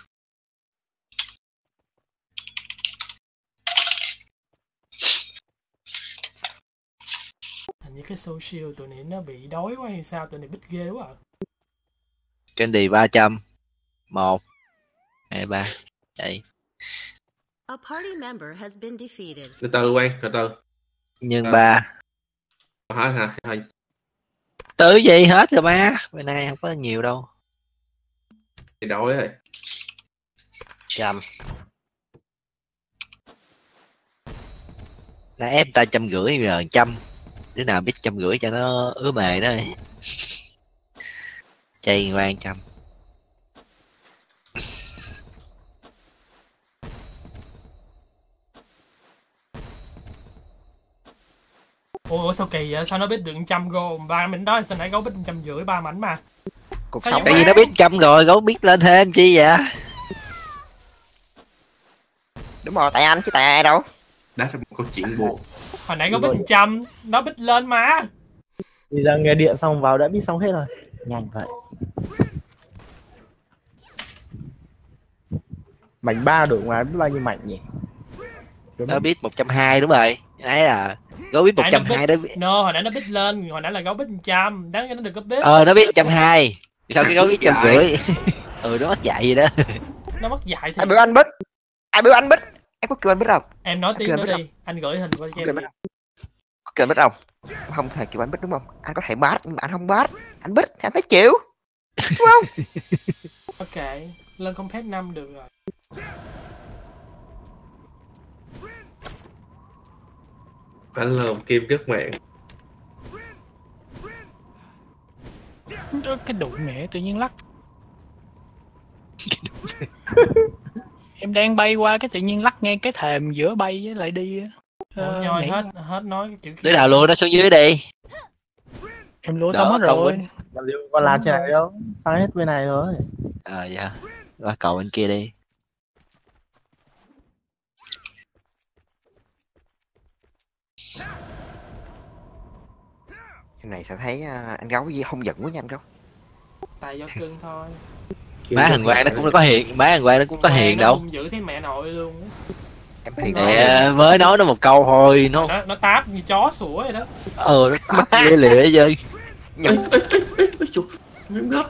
Hình như cái social tụi này nó bị đói quá hay sao, tụi này bít ghê quá à. Candy 300. 1 2 3. Đây. A party member has been defeated. Từ từ Quang, từ từ. Nhân À. 3. Hết hả? Thôi. Từ gì hết rồi má. Bữa nay không có nhiều đâu. Thì đói rồi. 100. Là ép ta 150 giờ 100. Đứa nào biết 150 cho nó ứa bề đó. Chay ngoan 100. Ủa sao kỳ vậy? Sao nó biết được 100 go 3 mảnh đó, sao nãy gấu biết 150 3 mảnh mà. Cuộc Sao sống vậy? Tại vì nó biết 100 rồi, gấu biết lên thêm chi vậy? đúng rồi, tại anh chứ tại ai đâu. Đó là một câu chuyện buồn. Hồi nãy gấu biết 100, nó biết lên mà. Đi ra nghe điện xong vào đã biết xong hết rồi. Nhanh vậy. Mảnh 3 đổi ngoài biết bao nhiêu mảnh nhỉ? Nó biết 120 đúng rồi. Đấy là gấu biết Nãy nó 120 đó. No, hồi nãy nó biết lên, hồi nãy là gấu biết 100, đáng cái nó được có biết. Nó biết 120. Sao cái gấu biết 150? Nó mất dạy gì đó. Nó mất dạy thì Ai biểu anh bích? Ai biểu anh bích? Em có kêu anh bích không? em nói tiếng Kêu nữa anh biết đi, anh gửi hình qua cho Kêu em. anh bích. Có kêu anh bích không? Không thể kêu anh bích đúng không? Anh có thể bát nhưng mà anh không bát. Anh bích anh phải chịu. Đúng không? Ok, lên con phép 5 được rồi. Phải lờm kim rất mạng. Cái đụng mẹ tự nhiên lắc. Em đang bay qua cái tự nhiên lắc ngay cái thềm giữa bay với lại đi á. Ủa, nhoi nãy hết nói cái chữ Đứa nào luôn nó xuống dưới đi. em lúa Đỡ xong hết công rồi. Vinh. Làm gì còn làm trên này đâu. Sang hết bên này rồi. Dạ. Qua cầu bên kia đi. Cái này sao thấy anh gấu gì không giận quá nha anh gấu. Tại do cưng thôi. Má hình quang nó cũng có hiền, má hình quang nó cũng có hiền đâu. Nó giữ thấy mẹ nội luôn. Em hiền Mẹ mới nói nó một câu thôi nó Nó táp như chó sủa vậy đó. nó tắt lia lịa chơi. Chuột miếng gớt.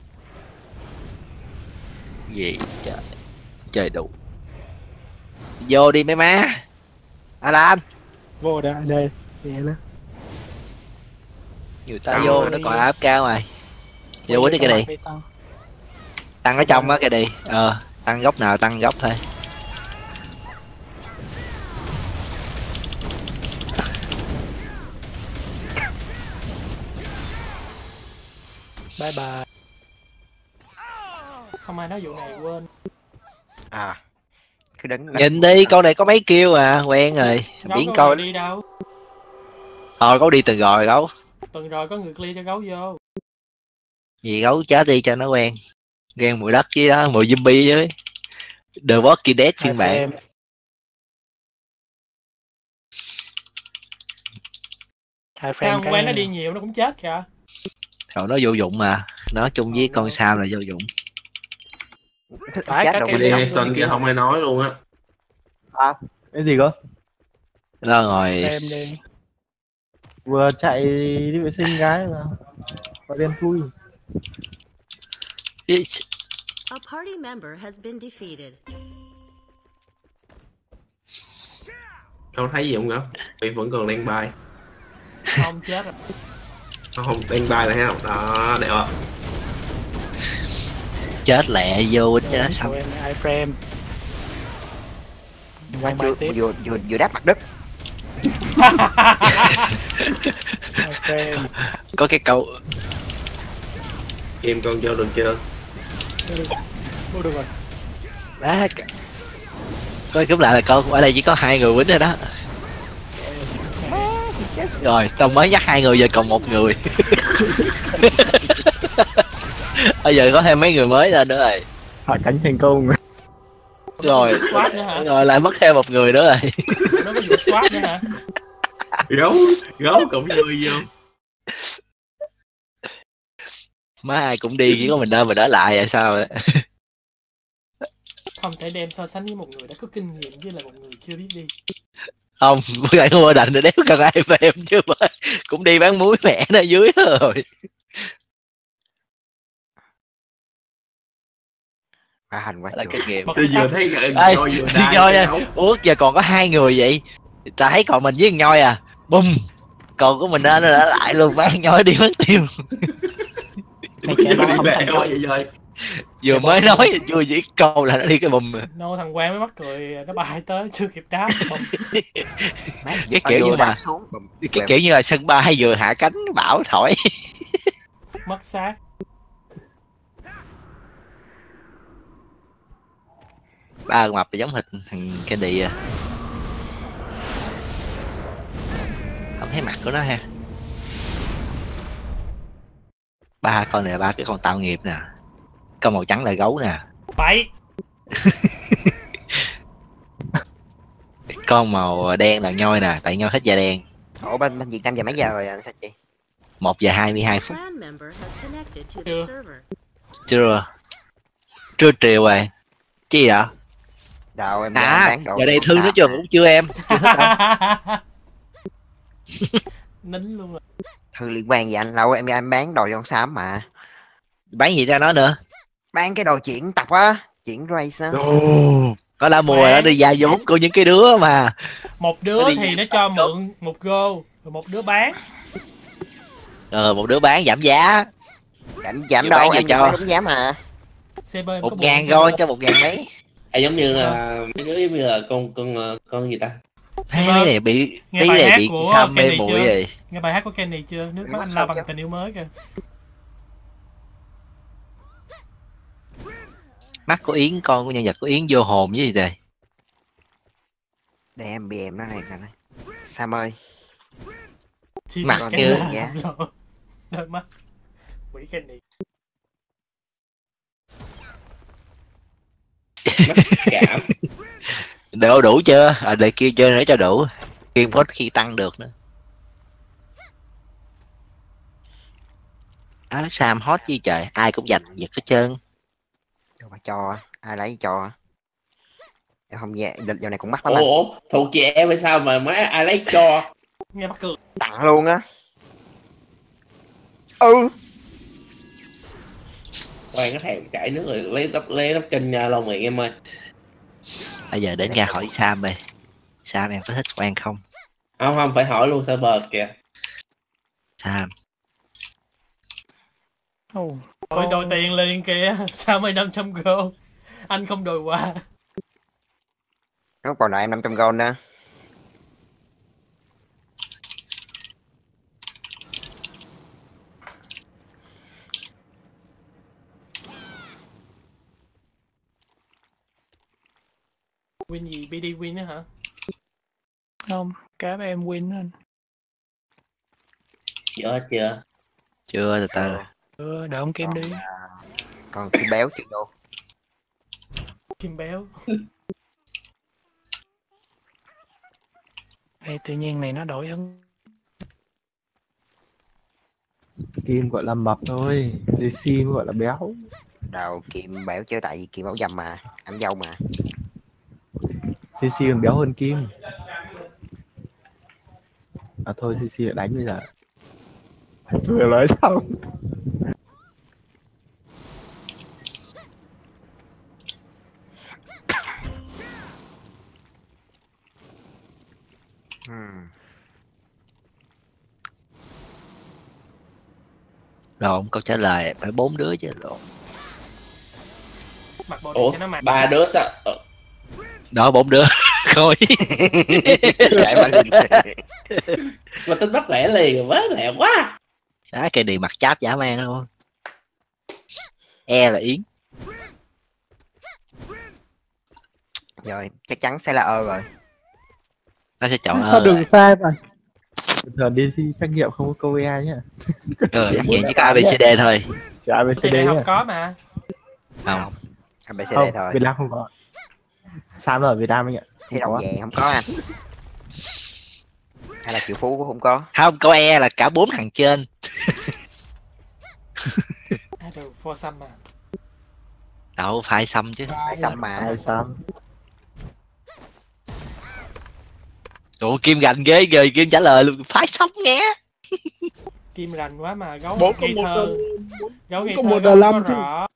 Gì trời. Trời đủ. Vô đi mấy má. Alan. Vô đây. Vậy đó. Người ta vô nó còn áp cao rồi. Vô quýnh đi cái này. Tăng ở trong á cái đi. Tăng góc nào tăng góc thôi. Bye bye. Không ai nói vụ này quên. cứ đứng Nhìn đi con này có mấy kêu à, quen rồi. Biến Gấu coi. đi đâu? Gấu đi từng rồi gấu. Tuần rồi có người clear cho gấu vô. Vì gấu chết đi cho nó quen. Quen mùi đất với đó, mùi zombie với. The Walking Dead phiên bản. Hai Sao friend quen nó đi nhiều nó cũng chết kìa. Rồi nó vô dụng mà. Nó chung với con Sam là vô dụng. Phải, Đi hay Sơn kia không ai nói luôn á. Cái gì cơ? Nó ngồi em đi. Vừa chạy đi vệ sinh gái mà. Có đen thui. A party member has been defeated. Không thấy gì không gấp. Vì vẫn còn đang bay. Không chết rồi. Không đang bay là thấy không? Đó, đẹp ạ. chết lẹ vô cho nó xong. Hai frame. Vừa đáp mặt đất. Có cái câu Kim con vô được chưa? Mua được rồi. đó. Coi cũng lại là con ở đây chỉ có 2 người quýnh rồi đó. Rồi tao mới nhắc 2 người giờ còn 1 người. Bây giờ có thêm mấy người mới lên nữa rồi. Hạ cánh thành công. Rồi Swat nữa hả? rồi lại mất thêm 1 người nữa rồi. Nó có vụ swat nữa hả? Gấu cũng vui vô. Má ai cũng đi chỉ có mình đơn mình ở lại vậy sao vậy? Không thể đem so sánh với một người đã có kinh nghiệm với là một người chưa biết đi. Không, bữa nay mua đành rồi đéo cần ai về em chứ mà. Cũng đi bán muối mẹ nó dưới rồi. Hành quá Là trời. kinh nghiệm. Tôi vừa thấy Ê, nhoi nha. Ủa giờ còn có 2 người vậy. Ta thấy còn mình với thằng nhoi à. Bum. Còn của mình nó đã lại luôn bán nhoi đi mất tiêu. Đi về vậy rồi. Vừa mới nói vừa dĩ câu là nó đi cái bùm. No, thằng Quang mới mắc cười, nó bay tới chưa kịp đáp. Bùm. Cái kiểu như là xuống cái kiểu như là sân bay vừa hạ cánh bão thổi. Mất xác. Ba mập giống thịt thằng Candy à. Không thấy mặt của nó ha. Ba con này là ba cái con tạo nghiệp nè. Con màu trắng là gấu nè. Bậy. Con màu đen là nhoi nè, tại nhoi hết da đen. Ủa bên Việt Nam giờ mấy giờ rồi anh sao chị? 1:22. Brand member has connected to the Chưa. server. Trưa chiều rồi. Chi vậy? Đâu em À, giờ đây Thư nó chưa ngủ chưa em? Chưa hết đâu. Nín luôn rồi. Thư liên quan gì anh? Lâu em bán đồ cho con Sam mà. Bán gì cho nó nữa? Bán cái đồ chuyển tập á, chuyển race á. Nó đã mùa nó đi dài vốn của những cái đứa mà. Một đứa thì nó cho mượn 1 go, rồi một đứa bán. Một đứa bán giảm giá. Giảm đâu em cho đúng giá mà. CB 1.000 go cho 1.000 mấy. Giống như là mấy đứa giống như là con gì ta? Mấy này bị Nghe bài hát bị của sao mê Kenny muội chưa? rồi. Nghe bài hát của Kenny chưa? Nước mắt anh la bằng tình yêu mới kìa. Mắt của Yến, con của nhân vật của Yến vô hồn với gì đây? Để em bị em nó này nè. Sam ơi. Mặt con kia. Dạ. Đôi mắt. Quỷ Kenny. Mắt cảm. Đủ chưa? Để kêu chơi nữa cho đủ. Game có khi tăng được nữa. Sam hot gì trời, ai cũng giành giật hết trơn. Đâu mà cho, ai lấy cho. Em không nghe, giờ này cũng mắc lắm anh. Ủa, thuộc chị em hay sao mà má ai lấy cho? Nghe mắc cười. Tặng luôn á. Quang có thèm chảy nước rồi lấy nắp kinh lon miệng em ơi. Bây giờ đến ra hỏi Sam đi. Sam em có thích Quang không? Không phải hỏi luôn server kìa. Sam. Ôi đòi tiền liền kìa. Sao mới 500 go? Anh không đòi qua. Nó còn nợ em 500 gold nữa. Win gì? BD win nữa hả? Không, cá em win anh. Chưa chưa. Chưa từ từ. Đợi ông Kim đi. Còn Kim béo chuyện đâu. Kim béo. Ê, tự nhiên này nó đổi hứng. Kim gọi là mập thôi, JC mới gọi là béo. Đâu Kim béo chứ tại vì Kim béo dầm mà, anh dâu mà. JC còn béo hơn Kim. À thôi CC lại đánh bây giờ. Vừa nói xong. Lộn, câu trả lời phải 4 đứa chứ lộn. Mặc bộ Ủa, cho nó mặc. 3 đứa sao? Đó 4 đứa. Thôi. Mà tính bắt lẻ liền rồi, quá lẹ quá. Đó, cái đi mặt cháp dã man luôn. E là Yến. Rồi, chắc chắn sẽ là rồi. Nó sẽ chọn Sao đừng sai vậy? Thường đi thi trắc nghiệm không có câu E nhá. Trắc nghiệm chỉ có ABCD thôi. Chỉ ABCD nhá. Không nhá. có mà. Không. ABCD Không, thôi. Việt Nam không có. Sam ở Việt Nam anh ạ. Thế đồng dạng không có anh. Hay là triệu phú cũng không có. Không, có E là cả 4 thằng trên. Đều for some mà. Đâu, phải xăm chứ. Phải xăm mà. Ai Sam. Ủa, Kim gành ghê ghê, Kim trả lời luôn. Phải xăm nghe. Kim rành quá mà, gấu Bốn ngây có một thơ. Gấu ngây có thơ, một gấu L5 có chứ. rõ.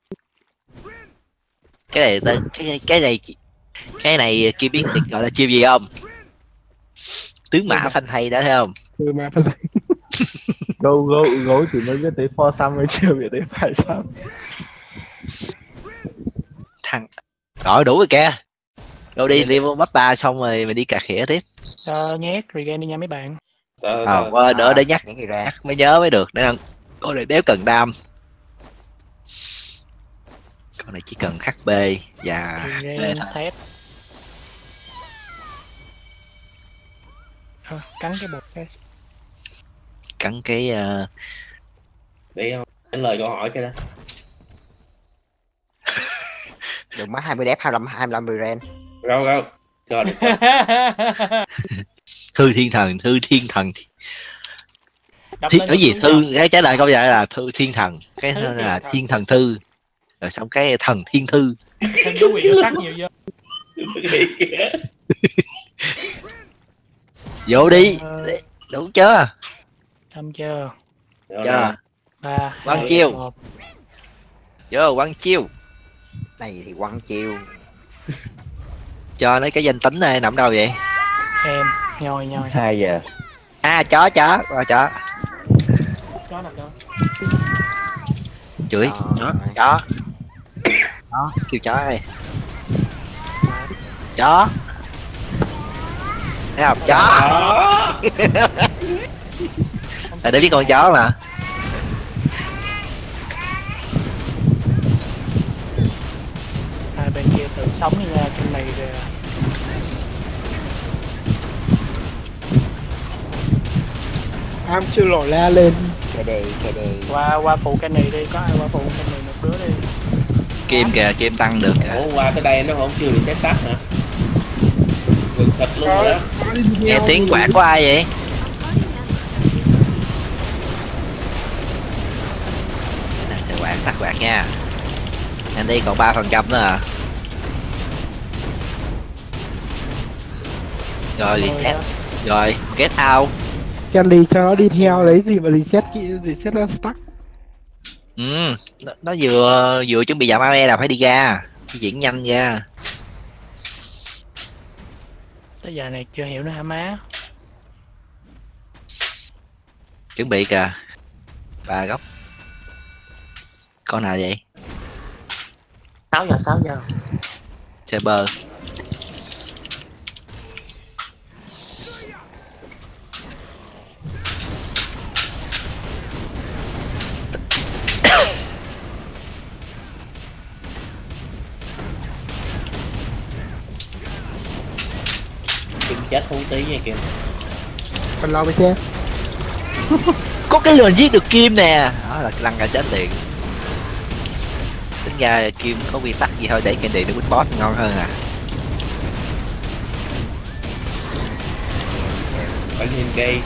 Cái này Kim biết được gọi là chiêu gì không? Tướng mã phanh hay đó thấy không? Từ mà phải Gấu chỉ mới biết tới for Sam mới chưa biết tới phải Sam. Rồi đủ rồi kìa. Đâu đi level bắp 3 xong rồi mình đi cà khỉa tiếp. Nhét regen đi nha mấy bạn. Quên nữa để nhắc những gì ra. mới nhớ mới được. Để con này đéo cần đam. Con này chỉ cần HP và Regen thét. Cắn cái bột cái. Cắn cái Để không trả lời câu hỏi cái đó. Đừng mất 20 đép 25 ren. Rau rồi được. thư thiên thần Đập cái lên gì xuống thư dòng. cái trả lời câu trả là thư thiên thần, cái Thư là thiên thần. thiên thần thư, rồi xong cái thần thiên thư. Thêm dấu quyền sắc nhiều vô. Vô đi. Đủ chưa? Xong chưa? Chưa. 3 Quăng 2 chiêu. 1. Vô quăng chiêu. Này thì quăng chiêu. Cho nó cái danh tính này nằm đâu vậy? Em nhoi 2 giờ. Chó rồi chó. Chó nằm đâu? Chửi chó kêu chó đây. Chó thấy không? Chó để biết con chó mà. Hai bên kia tự sống đi nha, trên này rồi. Am chưa lổ la lên. Cái đi. Qua phụ cái này đi, có ai qua phụ cái này một đứa đi. Kim kìa, kim tăng được kìa. Ủa qua tới đây nó không chưa bị set tắt hả? Gần thịt luôn rồi đó. Nghe tiếng quạt của ai vậy? Sẽ quạt, tắt quạt nha. Anh đi còn 3% nữa à. Rồi reset. Rồi get out. Candy cho nó đi theo lấy gì mà reset kỹ, reset nó stuck. Nó vừa chuẩn bị giảm AE là phải đi ra, di chuyển nhanh ra. Tới giờ này chưa hiểu nữa hả má? Chuẩn bị kìa. 3 góc. Con nào vậy? 6 giờ. Saber. Kim chết hú tí nha Kim. Còn lo mới chết. Có cái lần giết được Kim nè. Đó là lăn cả chết liền. Tính ra Kim có quy tắc gì thôi, để Candy để quýt boss ngon hơn à. Phải thêm cây.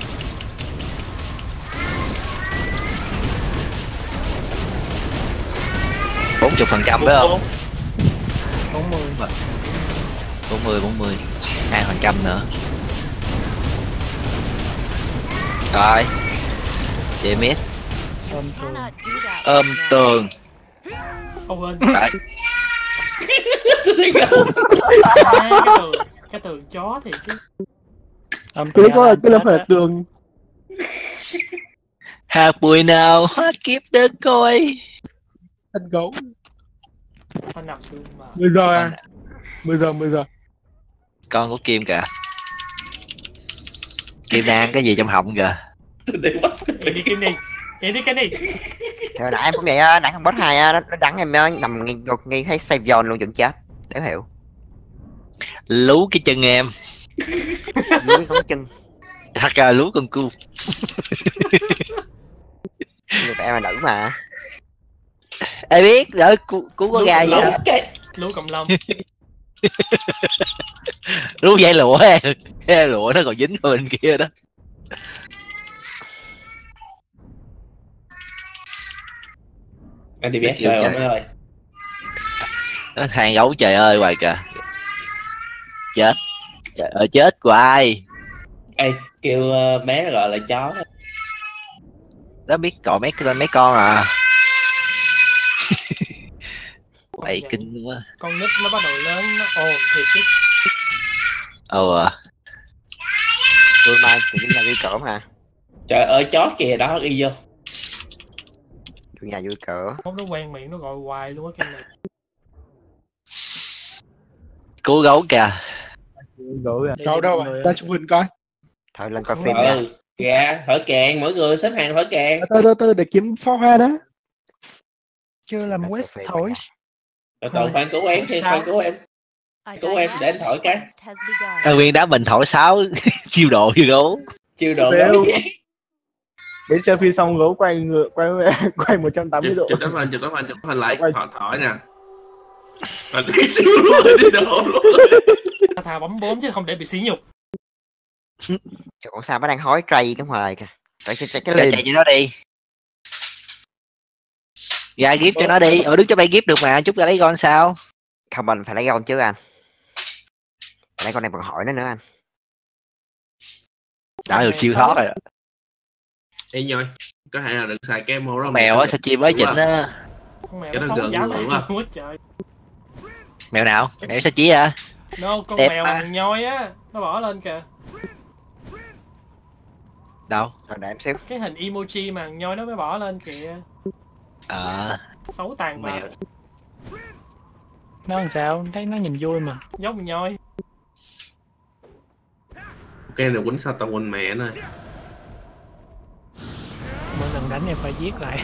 Bốn 40% phải không? 40. 2% nữa. Rồi. Về mid. Ôm thường. Cannot do that. Ôm tường. Không quên. Đấy. Cái tường chó thì chứ. Ôm Cái thường có là cái là chết phải á. tường. Hạt bụi nào hóa kiếp đến coi. Ăn gấu. Nó nằm luôn mà. 10 giờ à? 10 giờ. Con của Kim kìa. Kim đang cái gì trong họng kìa. Vậy đi Kim đi. Vậy đi Kim đi. Thì hồi nãy em cũng vậy á, nãy con boss 2 á, nó đắng em nằm gục ngay thấy save zone luôn vẫn chết. Để hiểu. Lú cái chân em. Lúi có chân. Thật ra lú con cu. Người ta em là nữ mà. Ai biết, đỡ cú có gai gì đó. Lú cộng lông. Lú dây lụa em. Lụa nó còn dính ở bên kia đó. Anh đi biết rồi ông ơi. Nó than gấu trời ơi hoài kìa. Chết. Trời ơi chết của ai? Ê, kêu bé nó gọi là chó. Nó biết gọi mấy con à. Vậy kinh quá. Con nít nó bắt đầu lớn nó ồn thiệt chứ. Tôi mai tự nhiên là vui cỡ mà. Trời ơi chó kìa đó đi vô. Tôi nhà vui cỡ. Không nó quen miệng nó gọi hoài luôn á cái này. Cú gấu kìa. Gỗ à. Câu đâu rồi? Ta chụp hình coi. Thôi lên coi phim nha. Dạ, thổi kèn, mỗi người xếp hàng thổi kèn. Từ để kiếm pháo hoa đó. Chưa làm Lên West coi phim thổi. nha. Từ từ khoan cứu em, khoan cứu em. A Cứu em để anh thổi cái. quest has begun. Thằng Nguyên đá mình thổi 6 chiêu độ như gấu. Chiêu độ Béo. gấu. Đến selfie xong gấu quay ngựa quay 180 độ. Chụp tấm hình lại, thổi nè. Và tí xíu luôn đi độ luôn. Thà bấm 4 chứ không để bị sỉ nhục. Còn sao nó đang hói trây cái ngoài kìa. Chạy cái Chạy lên. cho nó đi. Ra gift cho nó đi. Đứng cho bay gift được mà, chút ra lấy con sao? Không, mình phải lấy con chứ anh. Lấy con này còn hỏi nữa anh. Đã được siêu thoát rồi đó. Ê nhoi, có thể là đừng xài cái mô đó. Mèo á, sao chi mới chỉnh á. Con mèo Cái nó nó xấu gần dã người man quá. quá trời. Mèo nào? Mèo sao chí à? No, con Đẹp mèo à. thằng nhoi á, nó bỏ lên kìa. Đâu? Rồi để em xíu. Cái hình emoji mà thằng nhoi nó mới bỏ lên kìa. Xấu tàn bạo. mèo. Nó làm sao? Thấy nó nhìn vui mà. Giống thằng nhoi. Cái này quýnh sao tao quýnh mẹ nó. Mỗi lần đánh em phải giết lại.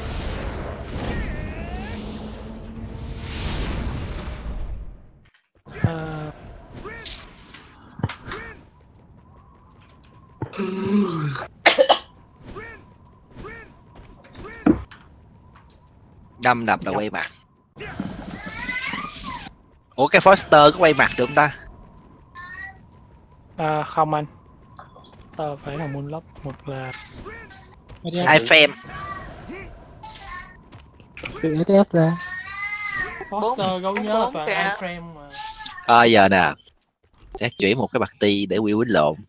Đâm đập là quay mặt. Ủa cái Foster có quay mặt được không ta? Không anh. Tờ phải là Moonlock, một là iFrame. Tự test ra. Foster gấu nhớ và iFrame mà. Giờ nè. Chắc chuyển một cái bạc ti để Will quýnh lộn.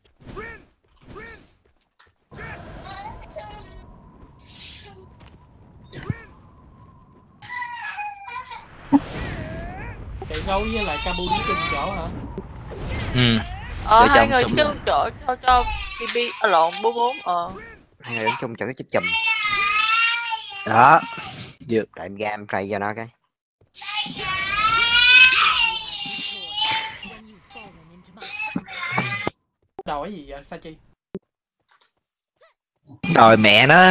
Chạy gấu với lại Kabu đi chung chỗ hả? Hai người chung chỗ cho TP lộn 44 Hai người đứng chung cho cái chùm. Đó. Để em ra em trade cho nó cái. Đòi cái gì vậy Sachi? Đòi mẹ nó.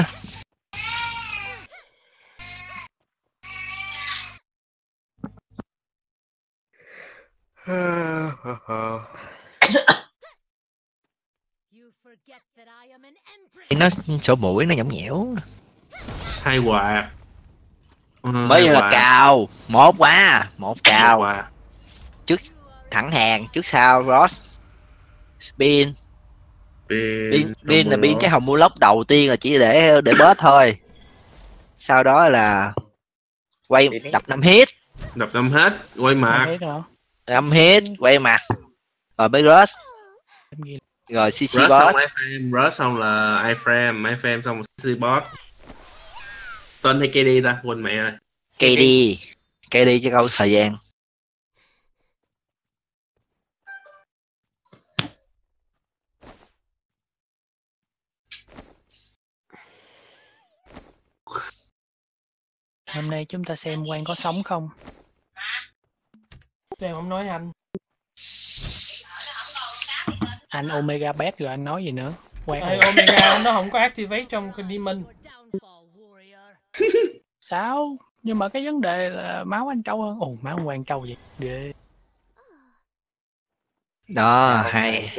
Nó sổ mũi nó nhõng nhẽo. Hai quà. Mới là cào. Một cào. Trước thẳng hàng, trước sau Ross. Spin là pin cái hồng mua lốc đầu tiên là chỉ để bớt thôi. Sau đó là quay đập 5 hit. Đập 5 hết, quay mặt. 5 hit, quay mặt. Rồi mới Ross. Rồi CC Rush boss. Rush xong là iFrame xong là CC boss. Tên hay KD ta, quên mẹ rồi. KD cho câu thời gian. Hôm nay chúng ta xem Quang có sống không? Em không nói anh. Anh Omega Bet rồi anh nói gì nữa? Omega nó không có activate trong cái Demon. Sao? Nhưng mà cái vấn đề là máu anh trâu hơn. Ồ, máu Quang trâu vậy. Ghê. Đó, hay.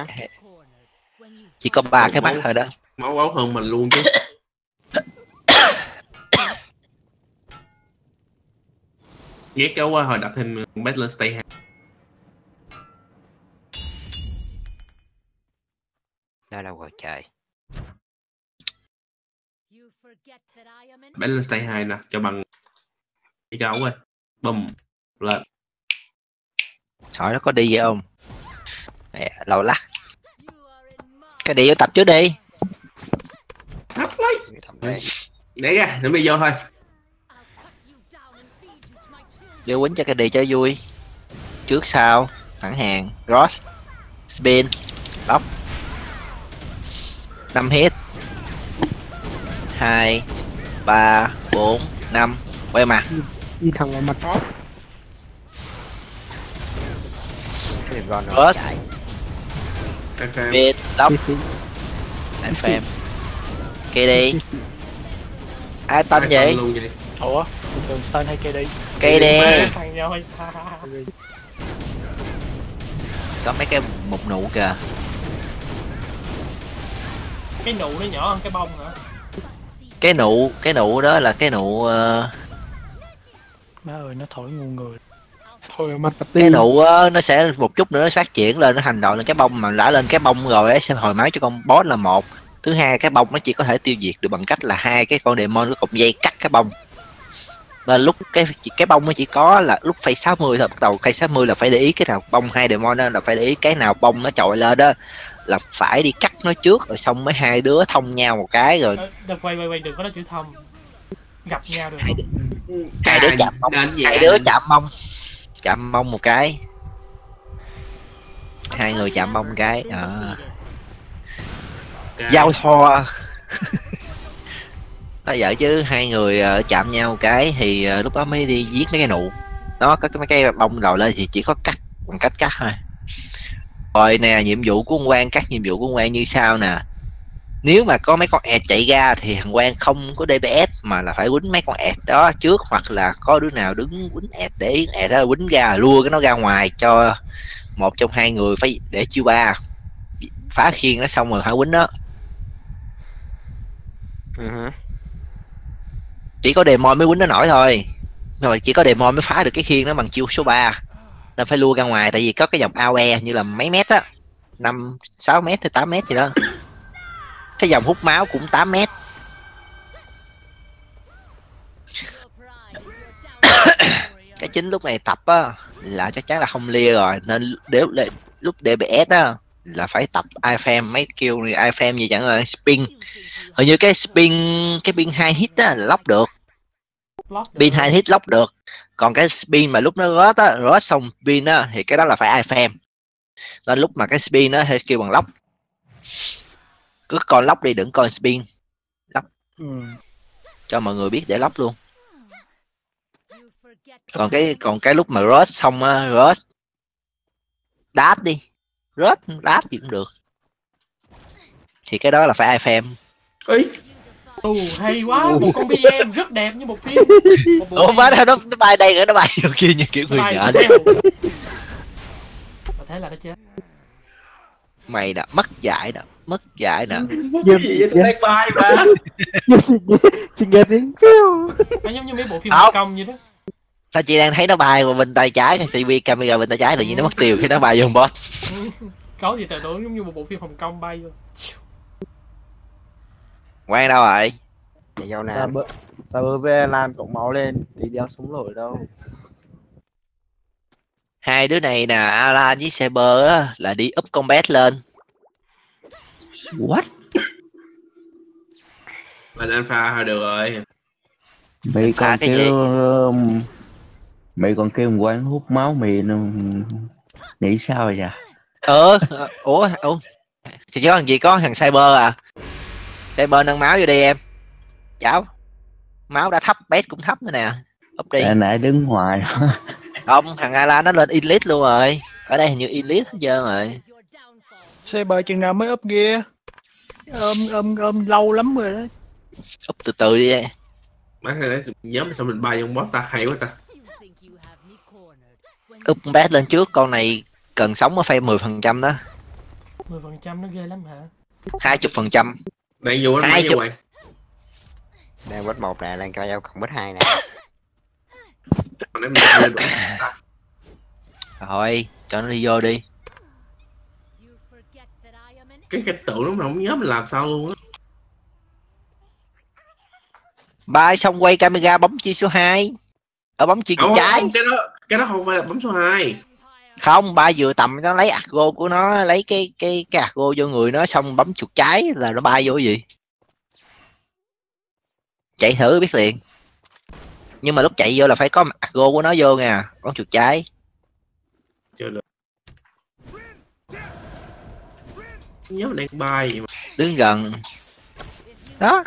Chỉ có 3 cái mắt thôi đó. Máu máu hơn mình luôn chứ. Ghét cháu quá, hồi đập thêm Battle Stay 2. Đó đâu rồi trời. Battle Stay 2 nè, cho bằng cái cháu ơi. Bùm lên. Hỏi nó có đi vậy không? Mẹ lâu lắc. Cái đi vô tập trước đi. Thấp lấy. Để ra, để bây giờ thôi. Vô quýnh cho cái đi cho vui. Trước sau thẳng hàng Ross Spin Lock 5 hit 2 3 4 5 quay mặt. Đi thẳng vào mặt nó. Đừng gon rồi Rust. chạy. Biệt tóc anh phèm kia đi. Ai tên vậy? Ủa thường tên hay kia đi Cây đi. Thằng nhau hay Có mấy cái một nụ kìa. cái nụ nó nhỏ hơn cái bông hả? Cái nụ đó là cái nụ má ơi nó thổi ngu người. Thôi mặt cái nụ nó sẽ một chút nữa nó phát triển lên, nó thành đội lên cái bông, mà đã lên cái bông rồi ấy sẽ hồi máu cho con boss là một. Thứ hai cái bông nó chỉ có thể tiêu diệt được bằng cách là hai cái con demon có cụm dây cắt cái bông. Nên lúc cái bông nó chỉ có là lúc phase 60 thôi, bắt đầu phase 60 là phải để ý cái nào bông hai demon đó, là phải để ý cái nào bông nó chọi lên đó là phải đi cắt nó trước, rồi xong mới hai đứa thông nhau một cái rồi. Quay đừng có nói chữ thông, gặp nhau được hai đứa chạm mông, hai đứa chạm mông một cái, hai người chạm mông cái giao thoa. Nó vậy chứ hai người chạm nhau cái thì lúc đó mới đi giết mấy cái nụ. Nó có mấy cái bông đầu lên thì chỉ có cắt bằng cách cắt thôi. Rồi nè, nhiệm vụ của ông Quang, các nhiệm vụ của ông Quang như sau nè. Nếu mà có mấy con ẹt chạy ra thì thằng Quang không có DPS mà là phải quýnh mấy con ẹt đó trước, hoặc là có đứa nào đứng quýnh ẹt để ẹt đó quýnh ra lua cái nó ra ngoài cho một trong hai người phải để chiêu ba phá khiên nó xong rồi hãy quýnh đó. Chỉ có demon mới quýnh nó nổi thôi, rồi chỉ có demon mới phá được cái khiên nó bằng chiêu số 3, nên phải lua ra ngoài. Tại vì có cái dòng AOE như là mấy mét á, 5-6 mét hay 8 mét gì đó, cái dòng hút máu cũng 8 mét. Cái chính lúc này tập á là chắc chắn là không lia rồi, nên nếu lúc DPS á là phải tập iframe, mấy kêu iframe gì chẳng rồi spin. Hình như cái spin, cái pin 2 hit á là lóc được, pin 2 hit lóc được. Còn cái spin mà lúc nó rớt á, rớt xong pin á thì cái đó là phải iframe. Nên lúc mà cái spin á hay skill bằng lóc, cứ coi lóc đi, đừng coi spin. Lóc cho mọi người biết để lóc luôn. Còn cái lúc mà rớt xong á, rớt đáp đi, rớt đáp gì cũng được, thì cái đó là phải iframe. Hay quá, một con BM rất đẹp như một phim. Ủa má nó bay đây nữa, nó bay vô kia như kiểu người nhện. Thế là nó chết. Mày đã mất dạy nè. Đang bay mà. Chị nghe tiếng kêu. Nó giống như mấy bộ phim Hồng Kông vậy đó. Sao chị đang thấy nó bay vào bên tay trái, TV camera bên tay trái tự nhiên nó mất tiêu khi nó bay vô boss. Có gì tưởng giống như một bộ phim Hồng Kông bay vô. Quang đâu rồi? Chạy vô nè. Sao bơ về lan cổng máu lên thì đeo súng nổi đâu. Hai đứa này nè, Alan với Saber á là đi up combat lên. What? Mình alpha thôi được rồi. Mày còn kêu Quang hút máu mày nghĩ sao vậy? Ủa thì có thằng gì, có thằng Cyber à? Cyber nâng máu vô đi em. Cháu. Máu đã thấp, bét cũng thấp nữa nè. Up đi. Nãy đứng ngoài. Không, thằng Alan nó lên elite luôn rồi. Ở đây hình như elite hết trơn rồi. Cyber chừng nào mới up gear? Ôm lâu lắm rồi đó. Up từ từ đi em. Má cái đấy giống sao mình bay vô boss ta, hay quá ta. Up bát lên trước, con này cần sống ở phase 10% đó. 10% nó ghê lắm hả? 20%. Đang vô nó mấy vậy? Đang bot 1 nè, đang coi giao cộng bot 2 nè. Thôi, cho nó đi vô đi. Cái tượng lúc nào không nhớ mình làm sao luôn á. Bay xong quay camera bấm chi số 2. Ở bấm chi chuột trái. Cái đó không phải là bấm số 2. Không, ba vừa tầm nó lấy agro của nó, lấy cái agro vô người nó xong bấm chuột trái là nó bay vô cái gì. Chạy thử biết liền. Nhưng mà lúc chạy vô là phải có agro của nó vô nha, bấm chuột trái. Chưa được. Nhớ mình đang bay vậy mà. Đứng gần. Đó.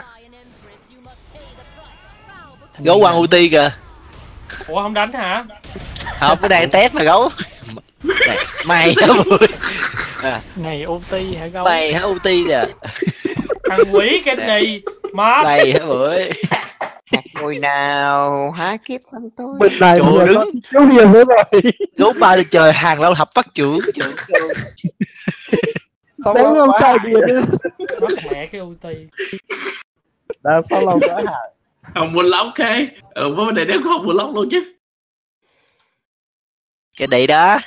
Gấu quăng ulti kìa. Ủa không đánh hả? Không, cái đang test mà gấu. Mày hả Bưởi? Này OT hả gấu? Mày hả OT nè? Thằng quỷ cái này mà Mày hả Bưởi? Ngôi nào há kiếp thân tôi. Bên này Trời vừa đứng. có dấu hiền nữa rồi. Gấu ba được trời hàng lâu thập bắt trưởng. Đánh không sai điện nữa. nó mẹ cái OT. Đã sao lâu quá hả? Không muốn lóc cái vấn đề nếu không muốn lóc luôn chứ. Cái đấy đó.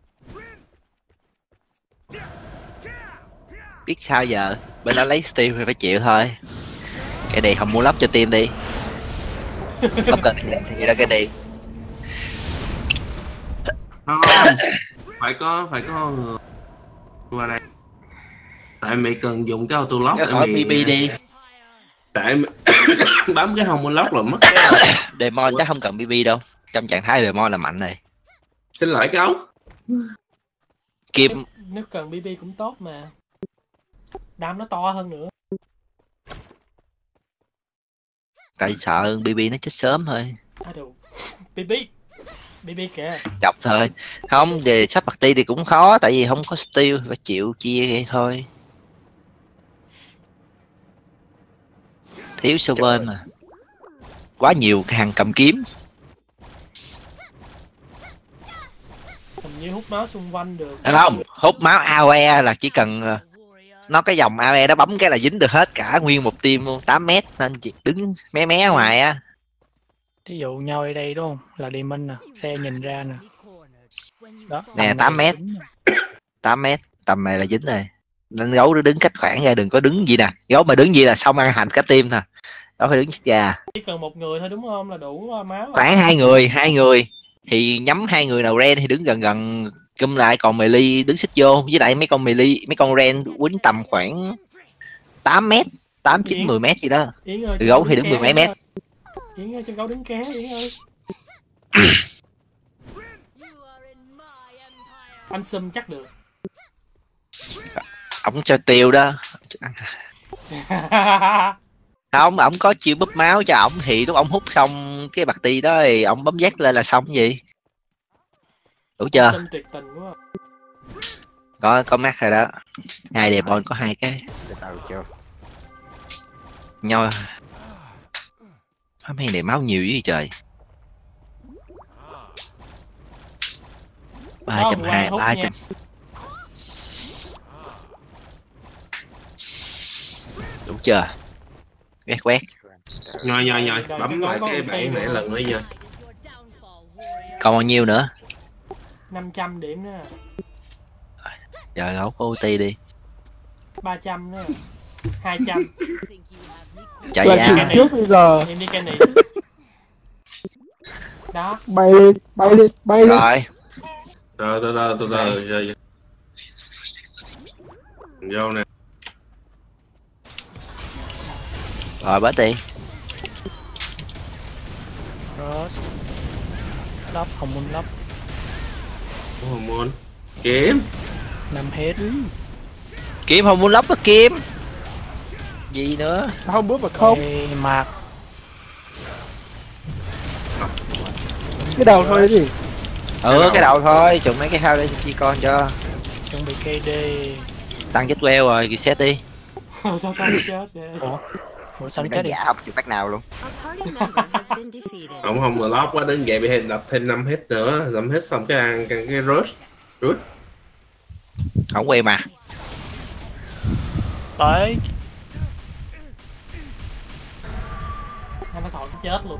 Biết sao giờ, bên đó lấy Steel thì phải chịu thôi. Cái này không muốn lắp cho team đi. Lắp cần thì ra cái này. Không, phải có qua đây. Tại mày cần dùng cái auto lock. Cho khỏi BB đi. Tại bấm cái hồng lock là mất. Demon chắc không cần BB đâu. Trong trạng thái Demon là mạnh này. Xin lỗi cấu. Kim Nếu cần BB cũng tốt mà. Đam nó to hơn nữa. tại sợ BB nó chết sớm thôi. Đồ. BB kìa. Chọc thôi. Không, về sắp party thì cũng khó tại vì không có Steel phải chịu chia vậy thôi. Thiếu server mà. Quá nhiều hàng cầm kiếm. Hình như hút máu xung quanh được. Không, hút máu AOE là chỉ cần nó cái dòng AOE nó bấm cái là dính được hết cả nguyên một team luôn, 8 mét nên chỉ đứng mé mé ngoài á. Ví dụ nhau ở đây đúng không? Là Demon nè, xe nhìn ra nè. Đó. Nè 8 mét. 8 mét, tầm này là dính rồi. Nên gấu nó đứng cách khoảng ra, đừng có đứng gì nè. Gấu mà đứng gì là xong ăn hành cả team nè. Đó phải đứng ra. Chỉ cần một người thôi đúng không là đủ máu. Khoảng hai người thì nhắm hai người nào ren thì đứng gần gần cum lại, còn melee đứng xích vô, với lại mấy con melee mấy con ren quýnh tầm khoảng 8 mét, 8 9 10 mét gì đó. Gấu thì đứng mười mấy mét. Yến ơi, cho gấu đứng ké Yến ơi. Anh xâm chắc được. Ổng cho tiêu đó. Không, ổng có chiêu búp máu cho ổng thì lúc ổng hút xong cái party đó thì ổng bấm Z lên là xong gì. Đủ chưa? Có mắt rồi đó. Hai Demon có hai cái. Nhau. Mấy này máu nhiều dữ trời. 320, 300. Đủ chưa? Quét. Nhoi, bấm lại cái bảng này lần nữa nha. Còn bao nhiêu nữa? 500 điểm nữa. Giờ gấu có OT đi. 300 nữa. 200. Chạy ra trước bây giờ. Em đi cây này. Đó. Bay lên. Rồi. Từ rồi. Vô nè. Rồi bớt đi. Cross. Lắp, không muốn lắp. Không muốn. Kiếm. 5 hết. Kiếm không muốn lắp á kiếm. Gì nữa? Sao không bước mà không? Mạc. Cái đầu thôi gì? Cái đầu thôi, chụp mấy cái hao để chi con cho. Chuẩn bị KD. Tăng chết queo rồi, reset đi. Sao tăng chết vậy? Ủa sao chết đi? Dạ học chụp bác nào luôn. Không mà lót quá đứng dậy bị đập thêm 5 hết nữa, 5 hết xong cái ăn cái rush. Không quay mà. Tới. Nó còn chết luôn.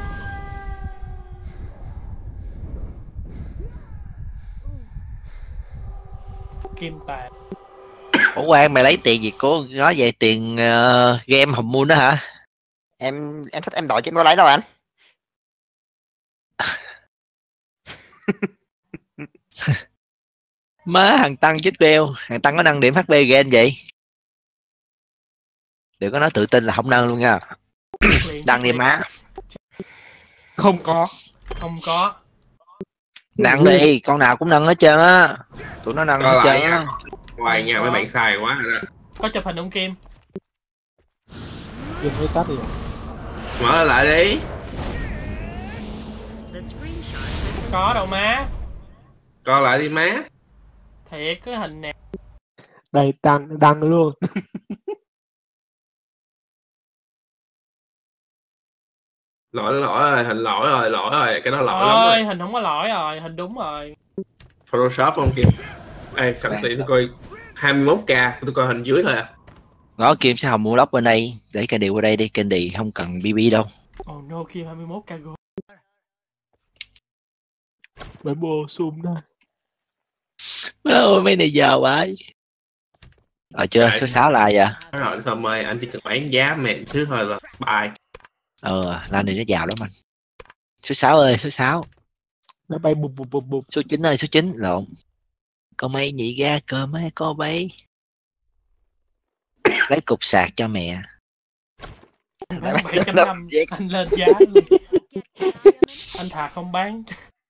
Kim tàn. Ủa Quang mày lấy tiền gì của nó về tiền game Hồng Moon đó hả? Em thích em đổi chứ em có lấy đâu anh. Má thằng Tăng chết đeo, thằng Tăng có nâng điểm HP gen vậy? Đừng có nói tự tin là không nâng luôn nha. Đăng đi má. Không có. Nâng đi, con nào cũng nâng hết trơn á. Tụi nó nâng hết trơn á. Ngoài nhà mấy bạn xài quá rồi đó. Có chụp hình ông Kim. Kim mới tắt đi. Mở lại đi. Có đâu má. Coi lại đi má. Thiệt cái hình nè. Đây đăng luôn. Lỗi rồi, hình lỗi rồi, cái đó lỗi lắm Ôi, rồi. hình không có lỗi rồi, hình đúng rồi. Photoshop không kìa. Ê, sẵn tiện tôi coi 21k, tôi coi hình dưới thôi à. Ngó Kim sẽ hồng mua lóc bên đây, để Candy qua đây đi, Candy không cần BB đâu. Oh no, Kim 21k gold. Mới mua zoom đó. Ôi mấy này giàu quá. Rồi chưa, Rồi. số 6 là vậy. Rồi xong rồi anh chỉ cần bán giá mềm xíu thôi là bài. Lan này nó giàu lắm anh. Số 6 ơi, số 6. Nó bay bụp bụp bụp bụp. Số 9 ơi, số 9 lộn. Có mấy nhị ga cơ mấy có bấy. Lấy cục sạc cho mẹ. Bán 750, anh lên giá luôn. Anh thà không bán.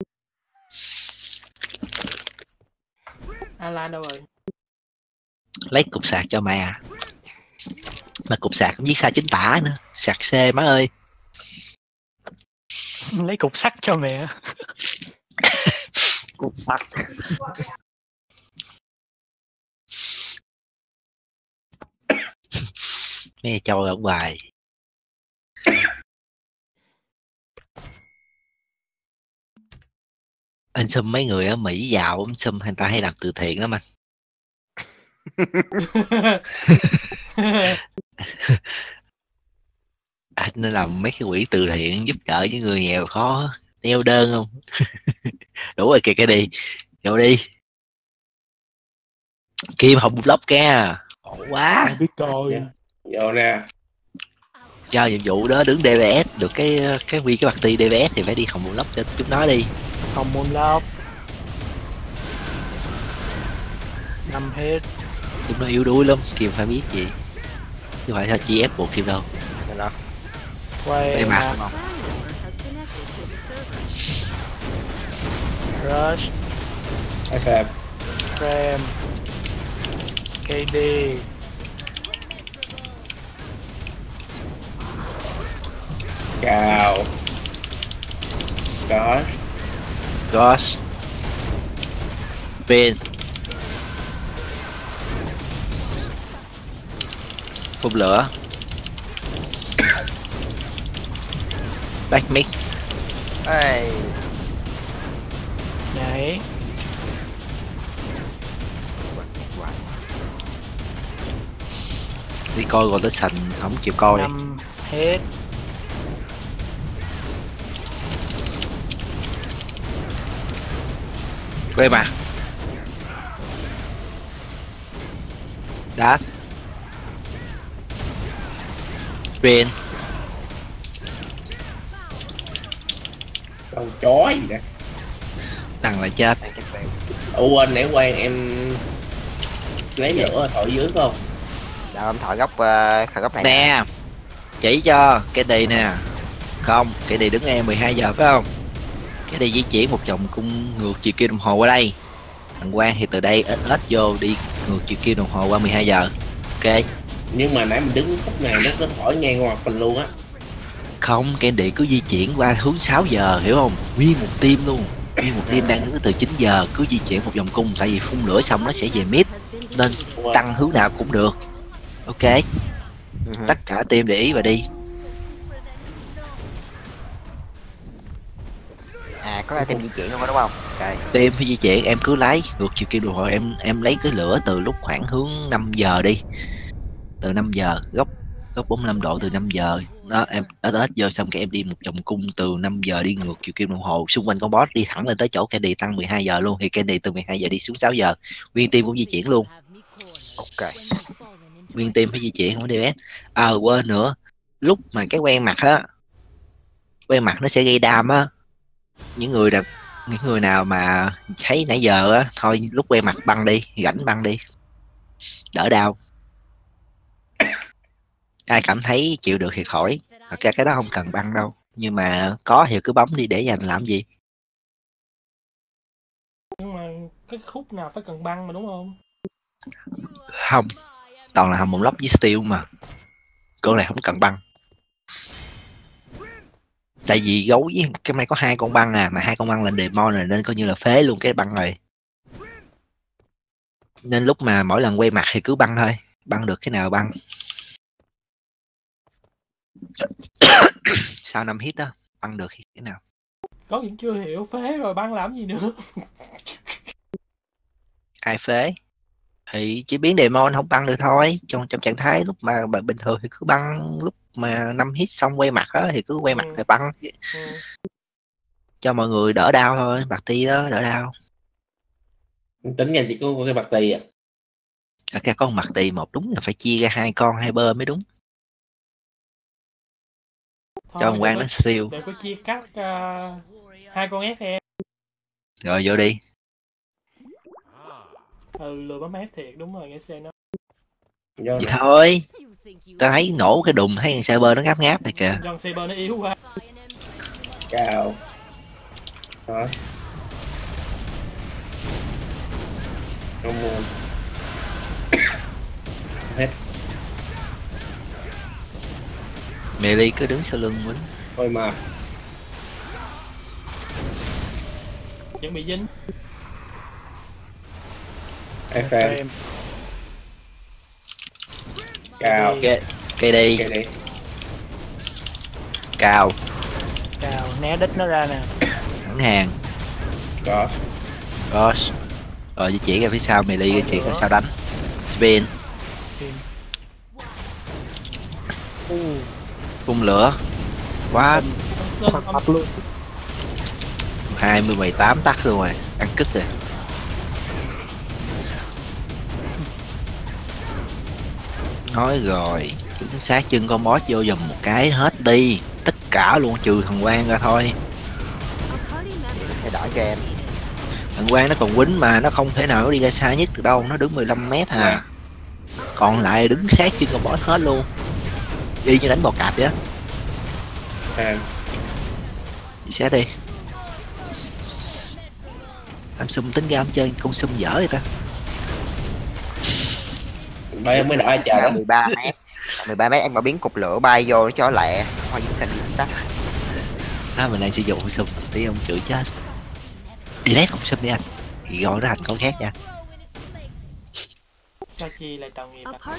Alan đâu rồi? Lấy cục sạc cho mẹ. Mà cục sạc cũng viết sai chính tả nữa. Sạc C má ơi. Lấy cục sắt cho mẹ. Cục sắt. Mấy châu ở ngoài. Anh xâm mấy người ở Mỹ giàu, anh xâm người ta hay làm từ thiện lắm anh. Anh nên làm mấy cái quỹ từ thiện giúp đỡ những người nghèo khó, neo đơn không? Đủ rồi kìa cái đi, vô đi. Kim học blog kia, khổ quá. Không biết coi. Vô nè. Giao nhiệm vụ đó đứng DPS được cái nguyên cái party DPS thì phải đi học blog cho chúng nó đi. Không muốn lóc. 5 hết. Chúng nó yếu đuối lắm, Kim phải biết gì. Chứ phải sao chi ép buộc Kim đâu. Quay Đây mà. Rush. FM. Frame. KD. Cao. Gosh. Pin. Phun lửa. Back mic. Ê. Nhảy. Đi coi rồi tới sành không chịu coi. 5 hết. Quay mà. Đát. Pin. Con chó gì nè. Tăng lại chết. Ủa anh nãy quen em lấy lửa thổi dưới không? Đâu em thổi góc này nè. Chỉ cho cái đi nè. Không, cái đi đứng em 12 giờ phải không? Cái đi di chuyển một vòng cung ngược chiều kim đồng hồ qua đây. Thằng Quang thì từ đây ít vô đi ngược chiều kim đồng hồ qua 12 giờ. Ok. Nhưng mà nãy mình đứng khúc này nó thổi ngang ngoặt mình luôn á. Không, cái đi cứ di chuyển qua hướng 6 giờ hiểu không? Nguyên một team luôn. Nguyên một team đang đứng từ 9 giờ cứ di chuyển một vòng cung, tại vì phun lửa xong nó sẽ về mid nên tăng hướng nào cũng được. Ok. Tất cả team để ý và đi. À có team di chuyển không đúng không? Okay. Team phải di chuyển, em cứ lấy ngược chiều kim đồng hồ, em lấy cái lửa từ lúc khoảng hướng 5 giờ đi. Từ 5 giờ, góc 45 độ từ 5 giờ. Đó, em ít vô xong cái em đi một vòng cung từ 5 giờ đi ngược chiều kim đồng hồ, xung quanh con boss đi thẳng lên tới chỗ Candy tăng 12 giờ luôn, thì Candy từ 12 giờ đi xuống 6 giờ. Nguyên team cũng di chuyển luôn. Ok. Nguyên team phải di chuyển không có DPS. Quên nữa. Lúc mà cái quen mặt á, quen mặt nó sẽ gây đam á. Những người nào mà thấy nãy giờ á, thôi lúc quen mặt băng đi, rảnh băng đi. Đỡ đau. Ai cảm thấy chịu được thì khỏi. Thật ra cái đó không cần băng đâu. Nhưng mà có thì cứ bấm đi để dành làm gì. Nhưng mà cái khúc nào phải cần băng mà đúng không? Không. Toàn là hầm một lốc với steel mà. Con này không cần băng. Tại vì gấu với cái này có 2 con băng à, mà 2 con băng là demon rồi nên coi như là phế luôn cái băng rồi. Nên lúc mà mỗi lần quay mặt thì cứ băng thôi, băng được cái nào băng. Sau 5 hit đó băng được cái nào. Có những chưa hiểu phế rồi băng làm gì nữa. Ai phế thì chỉ biến demon không băng được thôi. Trong trạng thái lúc mà bình thường thì cứ băng, lúc mà 5 hit xong quay mặt đó thì cứ quay mặt rồi băng. Cho mọi người đỡ đau thôi, bạc ti đó đỡ đau. Tính ra chỉ có cái bạc tì à. Cái con mặt tì một đúng là phải chia ra 2 con 2 bơ mới đúng. Thôi, Cho ông Quang nó siêu. Để có chia cắt 2 con FM. Rồi vô đi. Lừa bấm ép thiệt, đúng rồi, nghe xe nó. Vậy thôi. Tao thấy nổ cái đùng thấy thằng Cyber nó ngáp ngáp này kìa. John Cyber nó yếu quá. Cao. Đó. Không muốn. Hết. Melee cứ đứng sau lưng quýnh. Thôi mà. Chuẩn bị dính. FM. Cao. Cây đi. Cao. Cao, né đít nó ra nè. Thẳng hàng. Gosh. Rồi di chuyển ra phía sau melee, di chuyển ra sau đánh. Spin. Phun lửa. Quá. 20-18 tắt luôn rồi, ăn cứt rồi. Nói rồi, chính xác chân con boss vô dùm một cái hết đi. Tất cả luôn trừ thằng Quang ra thôi. Thay đổi cho em. Thằng Quang nó còn quýnh mà nó không thể nào nó đi ra xa nhất được đâu, nó đứng 15 mét à. Còn lại đứng sát chân con boss hết luôn. Y như đánh bò cạp vậy á. Đi xét đi. Anh Sum tính ra ông chơi con Sum dở vậy ta. Bây mới đợi chờ đó. 13 mét. 13 mét anh bảo biến cục lửa bay vô cho lẹ. Thôi những xe bị tắt. Mình đang sử dụng con Sum, tí ông chửi chết. Đi lét con Sum đi anh. Thì gọi nó thành con khác nha. Sao chi lại tạo nghiệp à?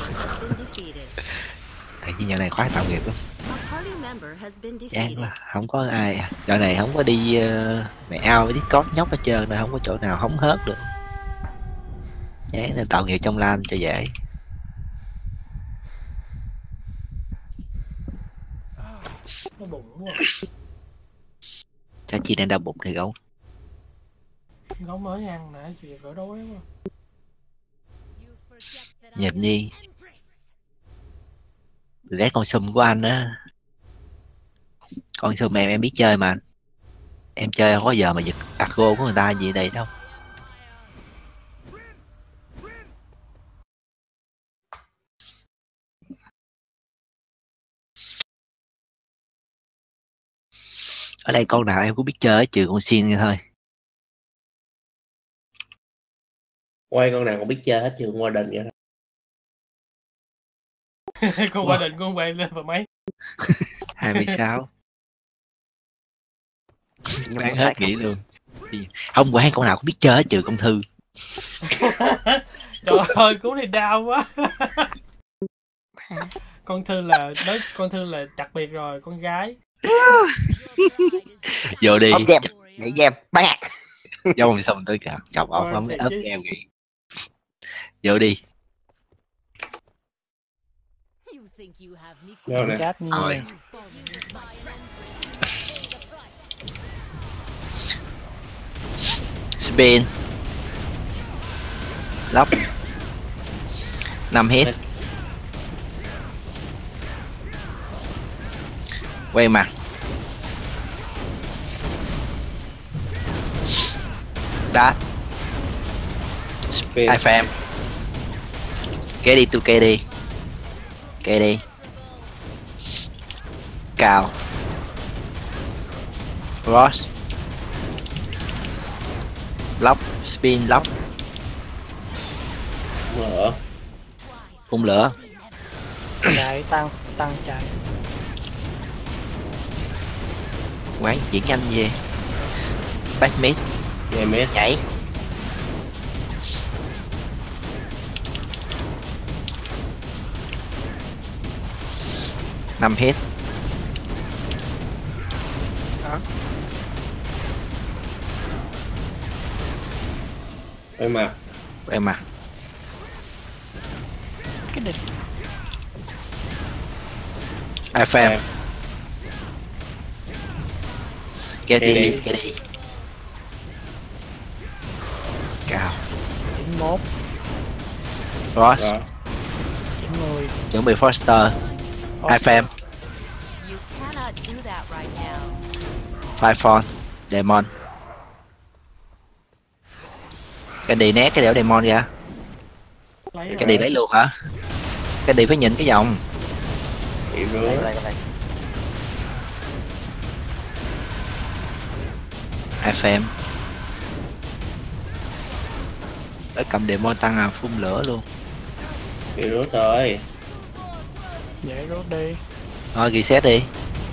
Tại vì nhà này khoái tạo nghiệp lắm. Chán quá, không có ai. Giờ này không có đi mẹ ao với Discord nhóc hết trơn, này không có chỗ nào hóng hớt được. Chán nên tạo nghiệp trong LAN cho dễ. Nó bụng quá. Sao chi đang đau bụng thì gấu. Gấu mới ăn nè, gì phải đói quá. Nhìn đi. Ghét con Sum của anh á. Con Sum em biết chơi mà. Em chơi không có giờ mà giật agro của người ta gì đây đâu. Ở đây con nào em cũng biết chơi trừ con Xin thôi. Quay con nào cũng biết chơi hết trừ qua đình vậy. Con qua định con quay lên vào mấy 26. Bán hết nghĩ luôn. Không quán con nào cũng biết chơi hết trừ con Thư. Trời ơi cú này đau quá. Con Thư là đặc biệt rồi, con gái. Vô đi. Ốp game, để game, bạc. Vô xong tôi chọc ốc không ốp game kìa. Vô đi. Đâu nè. Rồi. Spin. Lóc. 5 hit. Quay mặt. Đá. iFam. Kế đi tu kê đi. Kê đi. Cao. Ross. Lóc. Spin lóc. Mở. Phun lửa. Chạy tăng chạy. Quán chuyển nhanh về. Back mid. Về mid. Nhảy. 5 hit. Em mà Em mà Cái địch. FM. Get đi. Cao. 91. Ross. 90. Chuẩn bị Foster. FM. You cannot do that right now. Firefall. Demon. Cái đi né cái đẻo Demon ra. Cái đi lấy luôn hả? Cái đi phải nhìn cái dòng. FM. Ở cầm Demon tăng à, phun lửa luôn. bị rút rồi. Dễ rút đi. Thôi reset đi.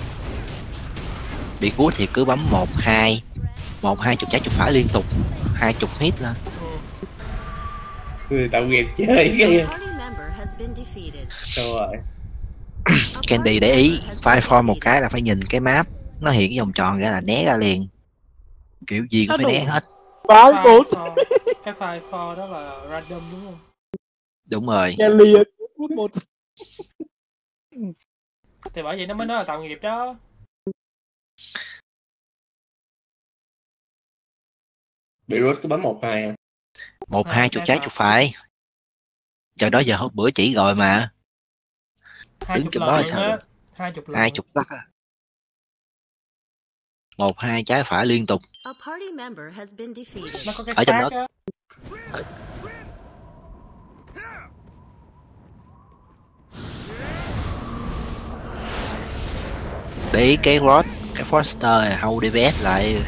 Bị cút thì cứ bấm 1-2 1-2 chục trái chục phải liên tục 20 hit lên. Người tạo nghiệp chơi cái Party member has been defeated. sao rồi. Candy để ý Firefall một cái là phải nhìn cái map, nó hiện cái vòng tròn ra là né ra liền, kiểu gì cũng phải né hết. Bán một Cái file for đó là random đúng không? Đúng rồi. nghe liền một. Thì bởi vậy nó mới nói là tạo nghiệp đó. Bị rút cứ bấm 1-2 à. 1-2 chục trái chục phải. Trời đó giờ hôm bữa chỉ rồi mà. 20 chụp lần đó luôn sao á. được? 20 lần. 20 tắc à. 1-2 trái phải liên tục. A party member has been defeated. Nó có cái Ở trong stack đó. á. Để ý cái Rod, cái Foster hold DPS lại.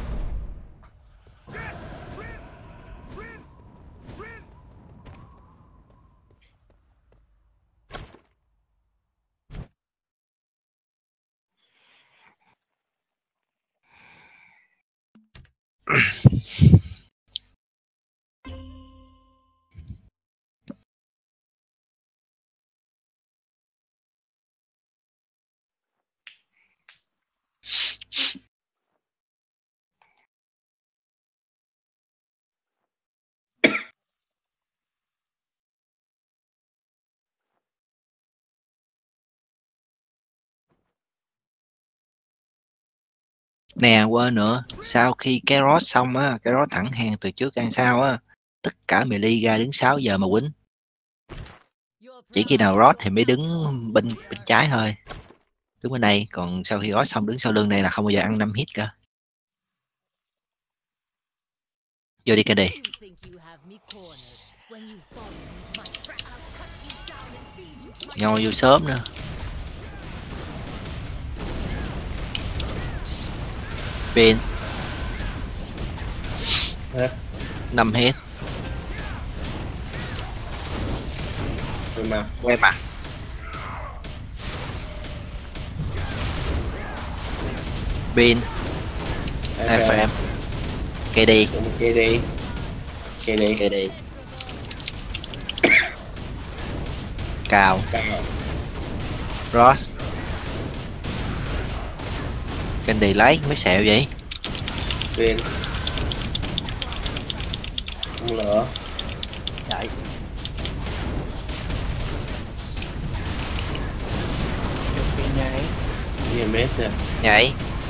Nè quên nữa, sau khi cái Rod xong á, cái Rod thẳng hàng từ trước ăn sau á, tất cả melee ra đứng 6 giờ mà quýnh. Chỉ khi nào Rod thì mới đứng bên trái thôi, đứng bên đây, còn sau khi Rod xong đứng sau lưng này là không bao giờ ăn 5 hit cả. Vô đi cái đi. Nhoi vô sớm nữa. Pin 5 hit. Quay mặt. Pin FM. KD. KD. Cao. Ross. Candy lấy mấy sẹo vậy? Pin. Phun lửa. Đấy. Nhảy. EMS nè. Nhảy.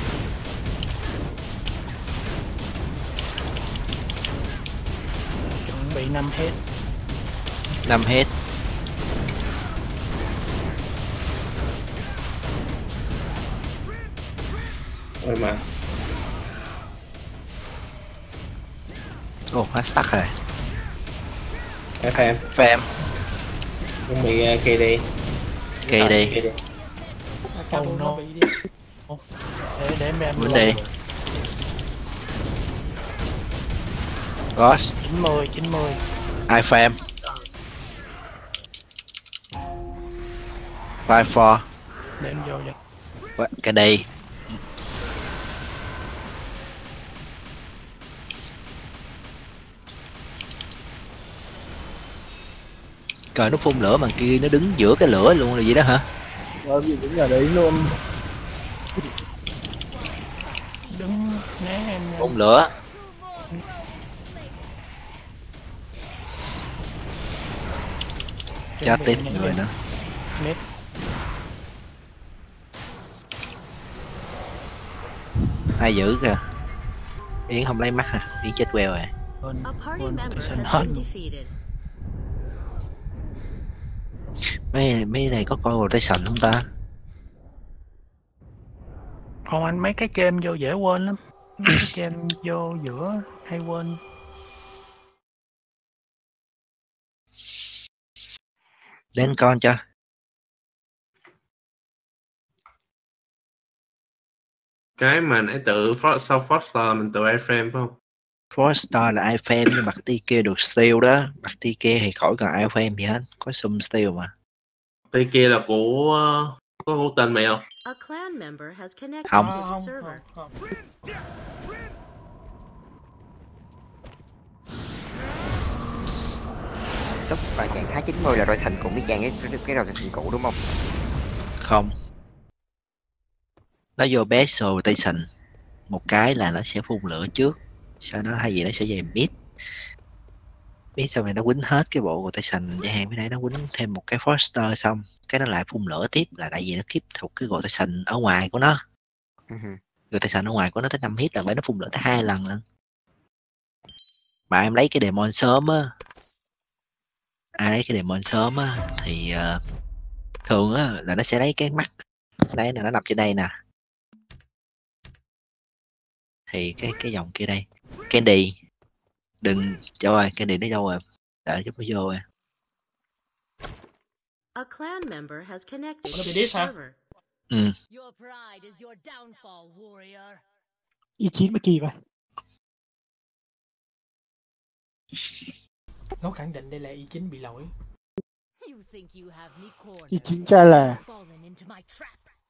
Chuẩn bị 5 hit. 5 hit. Ôi mà. Ồ, hết stuck rồi. FM. FM. Chuẩn bị KD. KD. Cao Oh nó no. bị đi. Để em Vấn đề. Ross. 90. iFam. Firefall. Để em vô vậy. Cái đây. Trời, nó phun lửa mà kia nó đứng giữa cái lửa luôn là gì đó hả? Bị đứng ở đấy luôn. Đứng né em. Phun lửa. Cho tiếp người nữa. Mét. Ai giữ kìa. Yến không lấy mắt hả? Yến chết queo rồi. A party member Sơn has hết. been defeated. Mấy này có coi rotation không ta? Không anh, mấy cái chêm vô dễ quên lắm. Mấy cái chêm vô giữa hay quên. Đến con cho. Cái mà nãy tự sau Foster mình tự iframe phải không? Four-star là iframe nhưng mặt ti kia được steal đó. Mặt ti kia thì khỏi cần iframe gì hết. Có sum steal mà. Tay kia là của có tên mày không? A clan member has connected Không. to the server. Không. Lúc mà trạng thái 90 là rotation cũng biết chàng cái rotation cũ đúng không? Không. Nó vô base rotation. Một cái là nó sẽ phun lửa trước. Sau đó hay gì nó sẽ về mid. Mid sau này nó quýnh hết cái bộ rotation. Chẳng hạn bên đây nó quýnh thêm một cái Foster xong. Cái nó lại phun lửa tiếp là tại vì nó keep thuộc cái rotation ở ngoài của nó. Rotation ở ngoài của nó tới 5 hit là bởi nó phun lửa tới 2 lần lận. Mà em lấy cái demon sớm á. Ai lấy cái demon sớm á thì thường á là nó sẽ lấy cái mắt. Đây là nó nằm trên đây nè. Thì cái dòng kia đây. Candy. Đừng cho rồi, Candy nó đâu rồi. Đợi giúp nó vô rồi. A clan member has connected Nó to bị the diss hả? server. Ừ. Your pride is your downfall, warrior. Y9 mà kỳ vậy. Nó khẳng định đây là Y9 bị lỗi. You think you have me cornered. Y9 cha là Fallen into my trap.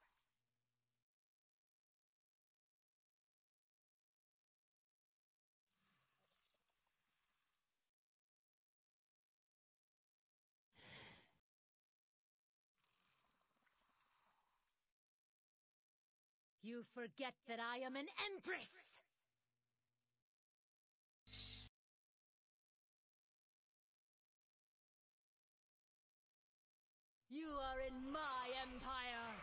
You forget that I am an empress. You are in my empire.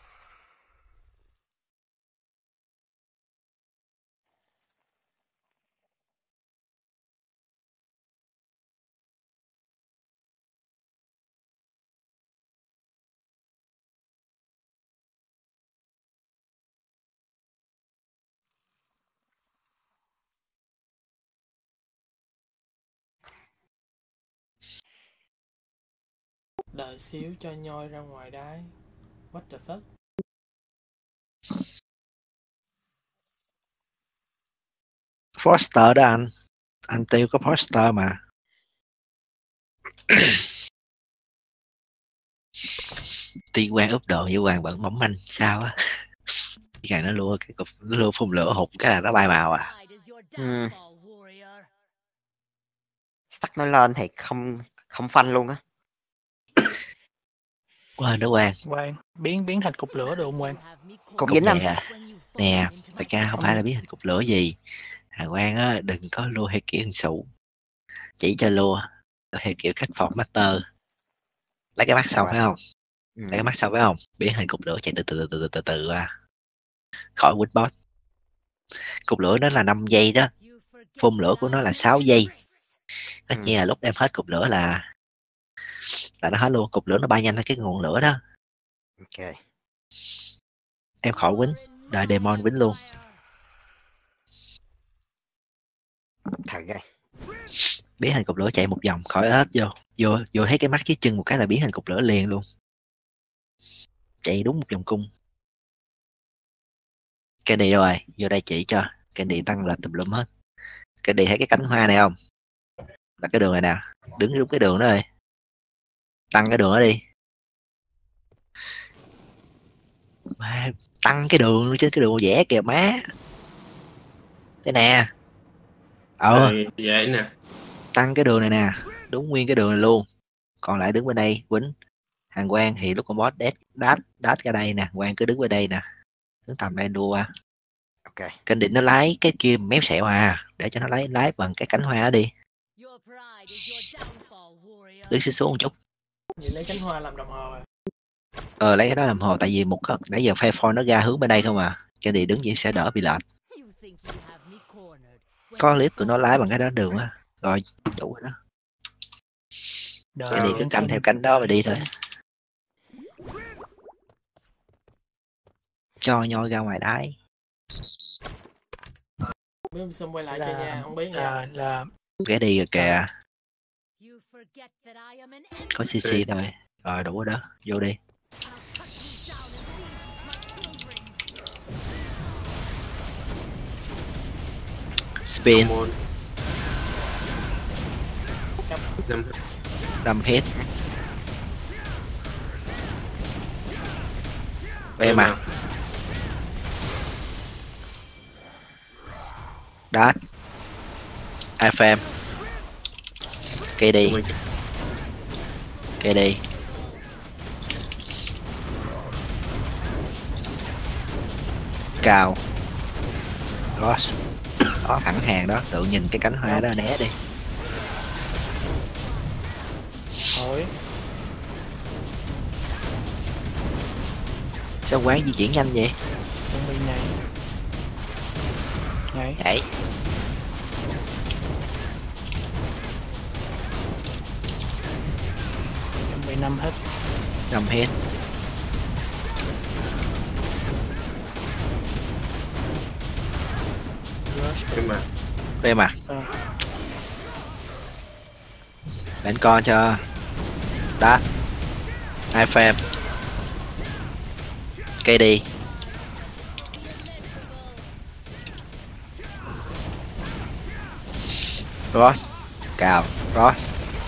Đợi xíu cho nhoi ra ngoài đái. What the fuck? Foster đó anh. Anh tiêu có Foster mà. Tiên quan úp độ với hoàng vẫn mỏng manh. Sao á? Chỉ cần nó lua cái cục, nó lua phun lửa hụt cái là nó bay màu à. Stack nó lên thì không phanh luôn á. Quên đó Quang. Quang, biến thành cục lửa được không Quang? Cục dính anh. Nè, thật ra không phải là biến thành cục lửa gì. Thằng Quang á, đừng có lua theo kiểu hình sụ. Chỉ cho lua theo kiểu cách phòng master. Lấy cái mắt xong phải không? Lấy cái mắt xong phải không? Biến thành cục lửa chạy từ qua. Khỏi quýnh boss. Cục lửa đó là 5 giây đó. Phun lửa của nó là 6 giây. Tất nhiên là lúc em hết cục lửa là nó hết luôn. Cục lửa nó bay nhanh theo cái nguồn lửa đó. Ok. Em khỏi quýnh. Đợi demon quýnh luôn. Thật rồi. Biến thành cục lửa chạy một vòng khỏi hết vô thấy cái mắt dưới chân một cái là biến thành cục lửa liền luôn. Chạy đúng một vòng cung. Candy đâu rồi? Vô đây chỉ cho. Candy tăng là tùm lum hết. Candy thấy cái cánh hoa này không? Là cái đường này nè. Đứng đúng cái đường đó rồi. Tăng cái đường đó đi. Mà tăng cái đường trên cái đường vẽ kìa má. Thế nè. Vậy nè. Tăng cái đường này nè. Đúng nguyên cái đường này luôn. Còn lại đứng bên đây quýnh. Hàng Quang thì lúc con boss đát ra đây nè, Quang cứ đứng ở đây nè, đứng tầm đây đua qua. Ok. Kênh định nó lái cái kia méo xẹo để cho nó lái bằng cái cánh hoa đi. Đứng xuống một chút. Vậy lấy cánh hoa làm đồng hồ Lấy cái đó làm hồ, tại vì một nãy giờ Firefall nó ra hướng bên đây không à, cái gì đứng vậy sẽ đỡ bị lệch. Có clip tụi nó lái bằng cái đó đường á, rồi đủ rồi đó. Cái gì cứ canh theo cánh đó mà đi thôi. Cho nhoi ra ngoài đáy. biết xong quay lại chơi nha, không biết là cái đi rồi kìa. Có CC thôi. Rồi đủ rồi đó, vô đi. Spin. Đâm hết. Về mà. Đát. FM. Cây đi. Cây đi. Cao. Ross. Đó thẳng hàng đó, tự nhìn cái cánh hoa đó né đi. Thôi. Sao quán di chuyển nhanh vậy? Chuẩn bị nhảy. Nhảy. Chuẩn bị 5 hết. 5 hết. Về mà. Đánh con cho. Đá. iPhone. Cây đi. Ross. Cào. Ross.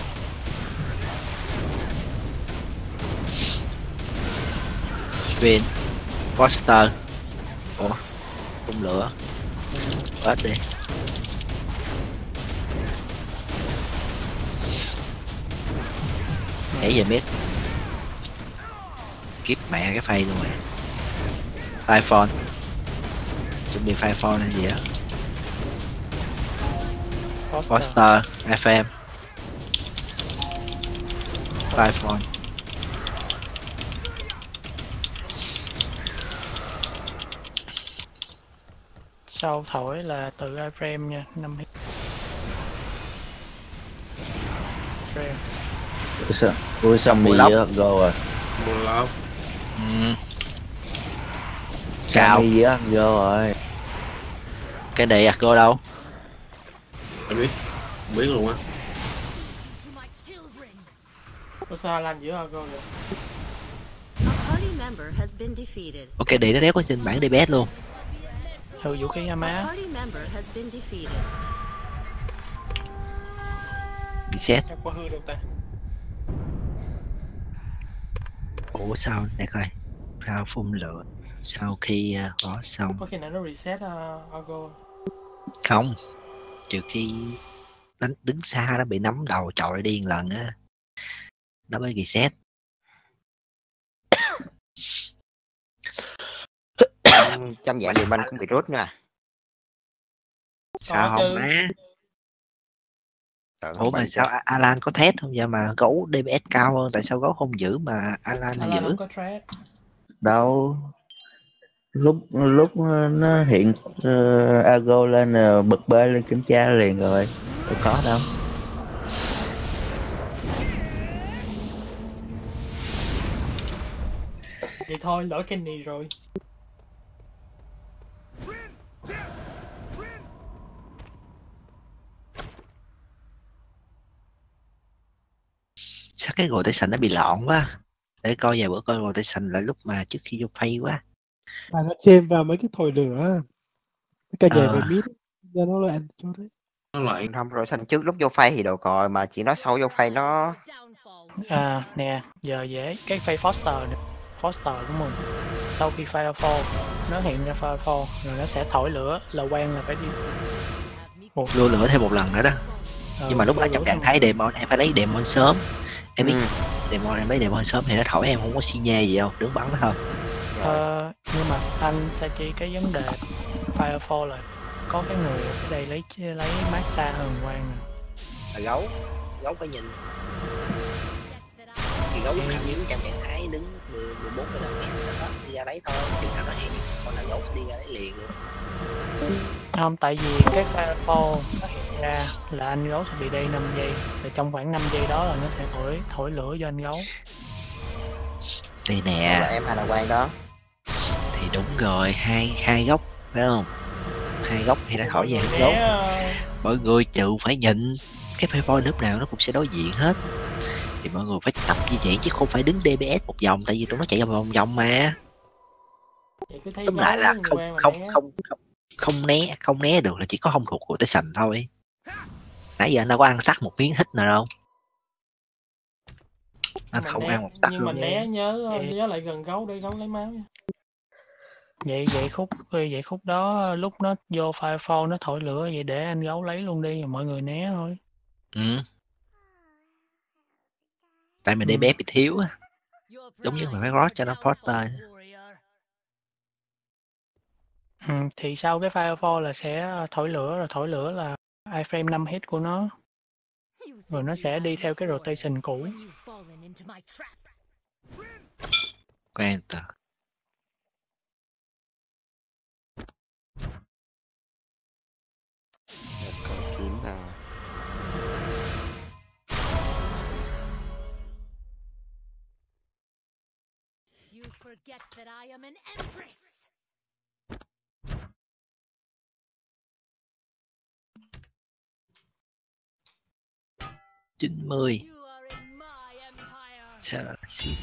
Spin. Foster. Ủa. Phun lửa. Bớt đi. Nhảy về mid. Kiếp mẹ cái phay luôn rồi. Firefall. Chuẩn bị Firefall hay gì đó. Foster. FM. Firefall. Sau thổi là tự iframe nha, 5 hit. Frame. Ui xong mì go rồi. Mua lóc. Cao. Mì go rồi. Cái này go đâu? Không biết luôn á. Có sao làm giữa Argo rồi. Ok để nó đéo có trên bảng DPS luôn. Hư vũ khí má. Reset. Có hư đâu ta. Ủa sao để coi. Sao phun lửa sau khi có xong. Có khi nào nó reset Argo? Không. Trừ khi đứng xa nó bị nắm đầu chọi điên lần á, nó mới reset. Trong dạng điều banh cũng bị rút nha. Sao không má? Ủa mà sao Alan có thét không vậy mà gấu DPS cao hơn, tại sao gấu không giữ mà Alan giữ? Không có threat. Đâu lúc nó hiện Argo lên bật bê lên kiểm tra liền rồi, đâu có đâu. Thì thôi lỗi Kenny rồi. Sao cái rotation nó bị lọn quá. Để coi vài bữa coi rotation lại lúc mà trước khi vô phay quá. Là nó chêm vào mấy cái thổi lửa. Cái nhảy về mid ra nó loạn cho đấy. Nó loạn. Không, rồi xanh trước lúc vô phay thì đồ còi, mà chỉ nói sau vô phay nó. Nè, giờ dễ cái phay Foster nè. Foster của mình. Sau khi Firefall nó hiện ra Firefall rồi nó sẽ thổi lửa, là quan là phải đi Lua lửa thêm một lần nữa đó. Nhưng mà lúc đó trong trạng thái Demon em phải lấy Demon sớm. Em biết Demon em lấy Demon sớm thì nó thổi em không có xi nhê gì đâu, đứng bắn nó thôi. Nhưng mà anh sẽ chỉ cái vấn đề Firefall là có cái người ở đây lấy mát xa hồng quang nè. Là gấu phải nhìn. Thì gấu lúc nào đứng trong trạng thái đứng 14-15 mét đó, đi ra đấy thôi, chừng nào nó hiện, còn là gấu sẽ đi ra đấy liền luôn. Không, tại vì cái Firefall nó hiện ra là anh gấu sẽ bị đây 5 giây, và trong khoảng 5 giây đó là nó sẽ thổi lửa cho anh gấu. Đây nè. Là em hay là Quang đó. Thì đúng rồi, hai góc phải không? Hai góc thì đã thổi về anh gấu. Mọi người chịu phải nhìn, cái Firefall lúc nào nó cũng sẽ đối diện hết. Thì mọi người phải tập như vậy chứ không phải đứng DPS một vòng, tại vì tụi nó chạy vòng vòng mà. Tóm lại là không né được, là chỉ có hung thủ của Rotation thôi. Nãy giờ anh đâu có ăn tắt một miếng hít nào đâu. Anh không ăn một tắt nhưng luôn. Nhưng mà né nhớ lại gần gấu để gấu lấy máu nha. Vậy khúc đó lúc nó vô Firefall nó thổi lửa, vậy để anh gấu lấy luôn đi, rồi mọi người né thôi. Tại mình DPS bị thiếu á. Giống như mình phải rót cho nó Foster. Thì sau cái Firefall là sẽ thổi lửa là iframe 5 hit của nó. Rồi nó sẽ đi theo cái rotation cũ. Quen tờ. Kiếm vào. You forget that I am an empress. $90. Sao là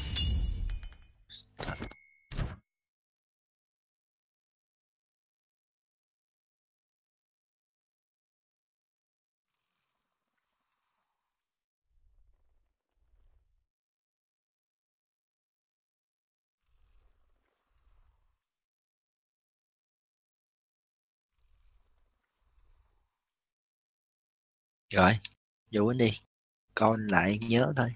rồi, vô anh đi. Con lại nhớ thôi.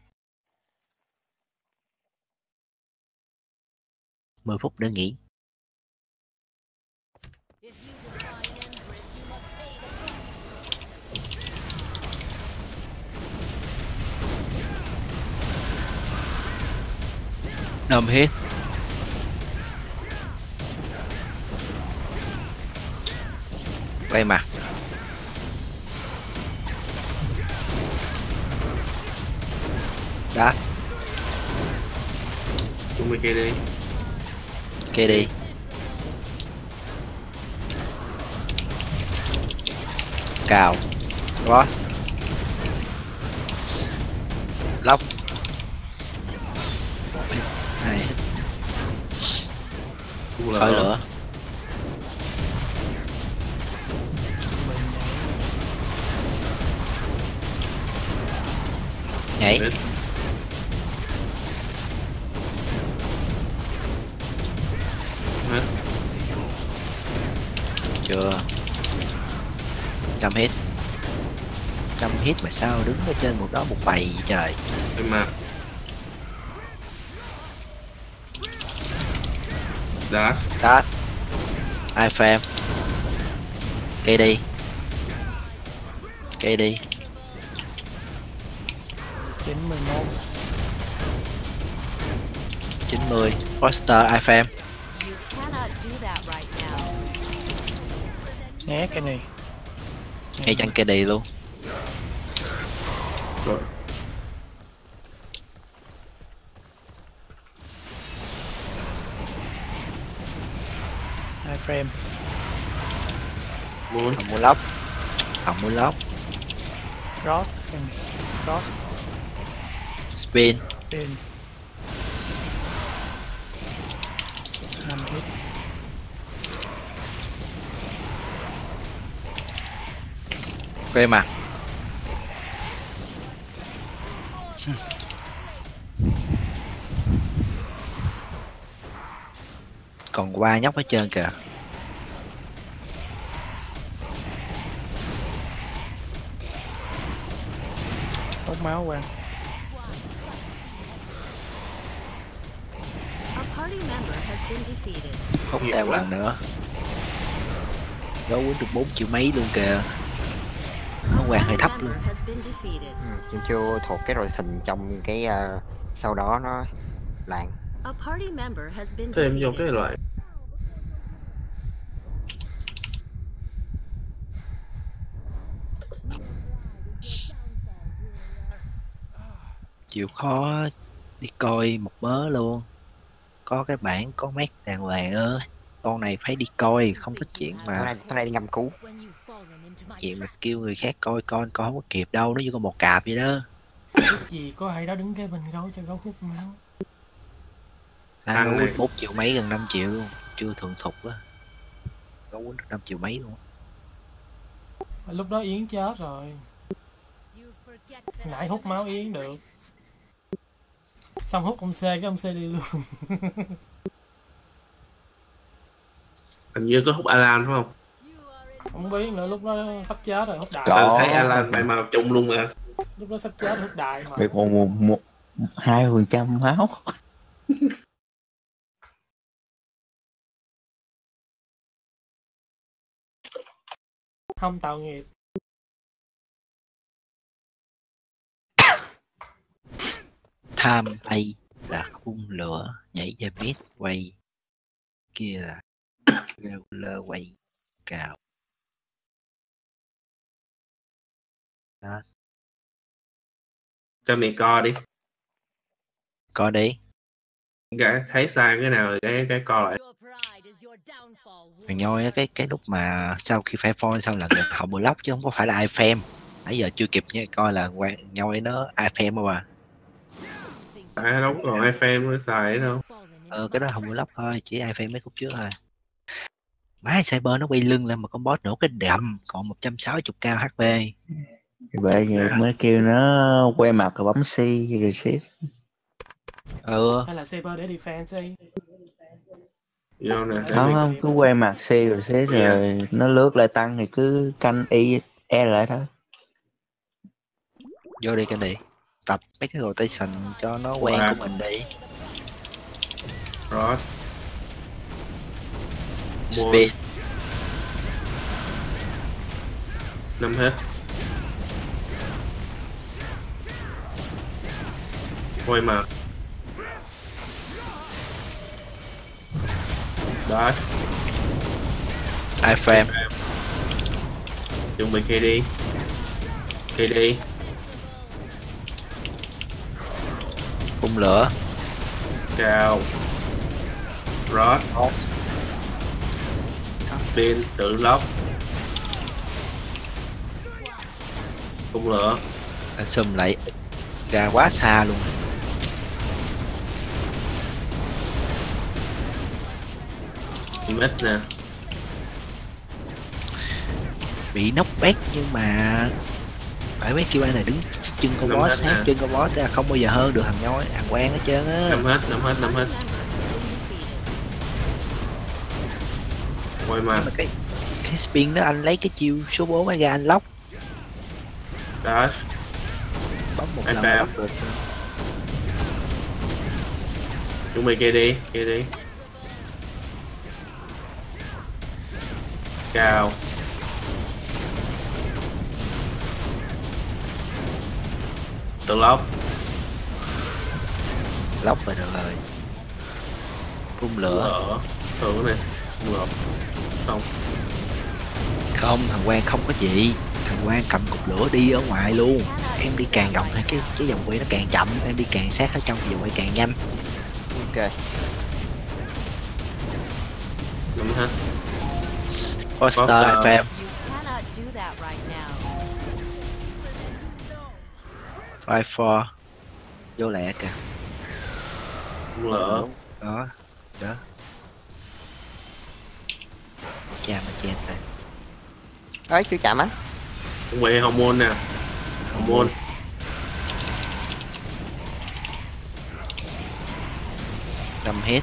10 phút để nghỉ. Nằm hết. Quay mặt. Đó. Chúng mày kia đi. Kê đi. Cào. Cross. Lóc. 2. Khởi lửa. Nhảy. Chưa. 100 hit. 100 hit mà sao đứng ở trên một đó một bầy vậy trời. Em mà. Dash. Iframe. Cây đi. 91. 90. Foster Iframe. Né cái này. Ngay chân cây đi luôn. Rồi. Iframe. Không muốn lóc. Cross. Spin. 5 hit. Quay mặt. Còn qua nhóc ở trên kìa. Hút máu qua. has been defeated. Hút thêm lần nữa. Gấu quýnh được 4 triệu mấy luôn kìa. Nó quạt hơi thấp luôn. Has been defeated. Chim chưa thuộc cái rồi sình trong cái sau đó nó lạng. A party member has been Thêm vô cái defeated. loại. Chịu khó đi coi một mớ luôn. Có cái bản có mét đàng hoàng ơi. Con này phải đi coi, không có chuyện mà Con này đi ngâm cứu. chuyện mà kêu người khác coi con không có kịp đâu, nó như con một cạp vậy đó. Cái gì có ai đó đứng kế bên gấu cho gấu hút máu. Gấu quýnh 4 triệu mấy gần 5 triệu luôn, chưa thuần thục á. Gấu quýnh được 5 triệu mấy luôn. Lúc đó Yến chết rồi. Nãy hút máu Yến được. Xong hút ông C, cái ông C đi luôn. Hình như có hút Alan phải không? Không biết nữa, lúc đó sắp chết rồi hút đại. Thấy Alan bay màu chung luôn mà. Lúc đó sắp chết hút đại mà. Bị 2% máu. Không tạo nghiệp. Time A là khung lửa, nhảy về mid quay, kia là regular quay cào. Đó. Cho mày co đi. Coi đi. Thấy sai cái nào cái co lại. Thằng Nhoi á, cái lúc mà sau khi phải phone sau là họ block chứ không có phải là iframe. Nãy giờ chưa kịp nha, coi là Nhoi nó iframe không à. Tại đâu còn iframe nó xài đâu. Cái đó không block thôi, chỉ iframe mấy khúc trước thôi. Má Cyber nó quay lưng lên mà con boss nổ cái đầm, còn 160 cao HP. Bởi vậy mới kêu nó quay mặt rồi bấm C rồi xếp. Hay là Saber để defense đi. Không, cứ quay mặt C rồi xếp rồi nó lướt lại tăng thì cứ canh Y E lại thôi. Vô đi cái đi. Tập mấy cái rotation cho nó quen của mình đi. Rồi. Speed. 5 hết. Quay mặt. Đó. Iframe. Chuẩn bị KD. KD. Phun lửa. Cao. Rod. Pin tự lóc. Phun lửa. Anh zoom lại ra quá xa luôn. Ít nè. Bị knockback nhưng mà phải mấy kêu anh này đứng chân con boss, sát chân con boss ra không bao giờ hơn được thằng Nhoi, thằng Quang hết trơn á. Năm hết. Quay mà cái spin đó anh lấy cái chiêu số 4 ra anh lóc. Đó. Bấm một lần lóc được. Chuẩn bị kia đi. Cao. Tự lóc rồi được rồi. Phun lửa. Thử này. Phun lửa. Không, thằng Quang không có gì. Thằng Quang cầm cục lửa đi ở ngoài luôn. Em đi càng rộng cái dòng quay nó càng chậm, em đi càng sát ở trong thì dòng quay càng nhanh. Ok. Đúng hết. Foster FM. Five four. Vô lẹ kìa. Lỡ. Đó. Chà mà chen tay. Đấy, chưa chạm á. Chuẩn bị hormone nè. Hormone. Đâm hết.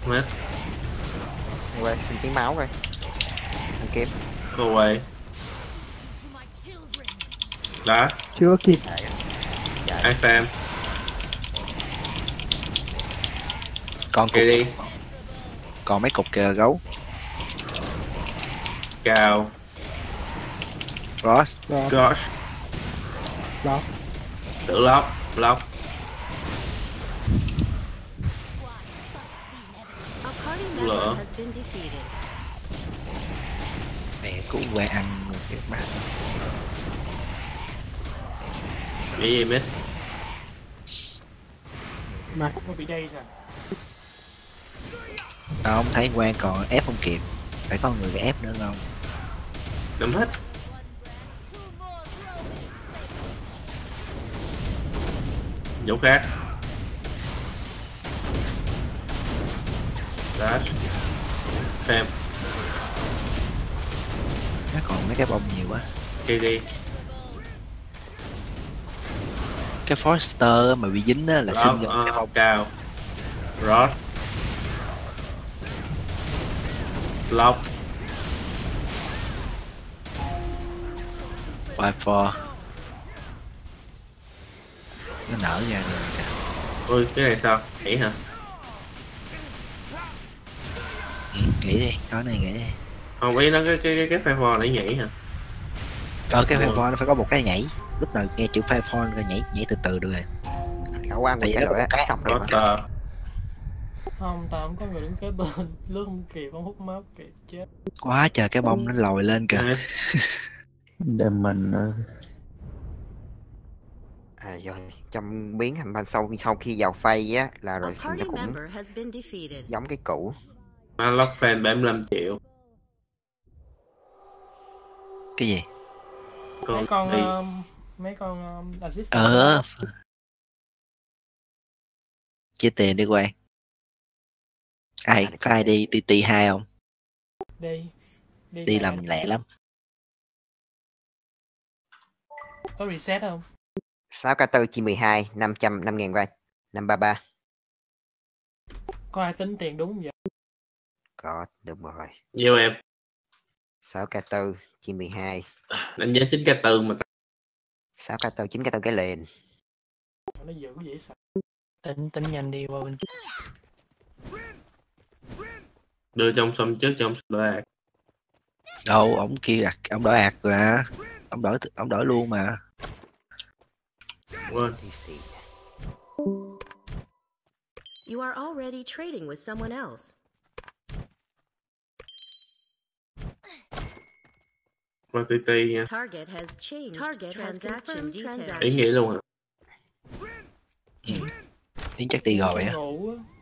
Quay xin tiếng máu rồi. Anh kiếm. Away. Đó. Chưa kịp. FM. Con kia đi. Còn mấy cục kìa gấu. Cao. Cross. Gosh. Lóc. Tự lóc. A party member Lửa. has been defeated. Mẹ cũng qua ăn một cái mắt. Nghĩ gì mít? Mặt. Nó bị đây rồi. Không thấy Quang còn ép không kịp. Phải có người ép nữa không? Đâm hết. Dấu khác. Dash. Phèm. Nó còn mấy cái bông nhiều quá. KD. Cái Forster mà bị dính á là xin cái bông. Cao. Rod. Lock. Y4. Nó nở ra rồi kìa. Ôi cái này sao? Nhảy hả? Nghĩ đi, cái này nghĩ đi. Không ý nó cái Firefall này nhảy hả? Cái Firefall nó phải có một cái nhảy. Lúc nào nghe chữ Firefall rồi nhảy từ từ được rồi. Khả quan một cái lửa xong rồi mà. Không, tao không có người đứng kế bên. Lướt không kịp, không hút máu kịp chết. Quá trời cái bông nó lòi lên kìa. Để mình Rồi trong biến thành ban sau khi vào phay á là A rồi xin party nó cũng member has been defeated. giống cái cũ. Lock fan 75 triệu. Cái gì? Mấy con assist. Chia tiền đi Quang. Có ai đi TT2 không? Đi làm lẹ lắm. Có reset không? 6K4 chia 12, 500 vay. 533. Có ai tính tiền đúng vậy? Có, đúng rồi. Nhiều em. 6K4 chia 12. Anh nhớ 9K4 mà. 6K4 9K4 cái liền. Nó dữ vậy sao? Tính nhanh đi qua bên. Đưa trong xong trước trong đoạt. Đâu, ổng kia ông đổi ạt rồi hả? Ông đổi luôn mà. Quên. You are already trading with someone else. Qua TT nha. Target has changed. Target has transaction details. Ý nghĩa luôn hả? Tiếng chắc đi rồi á. Ngủ á.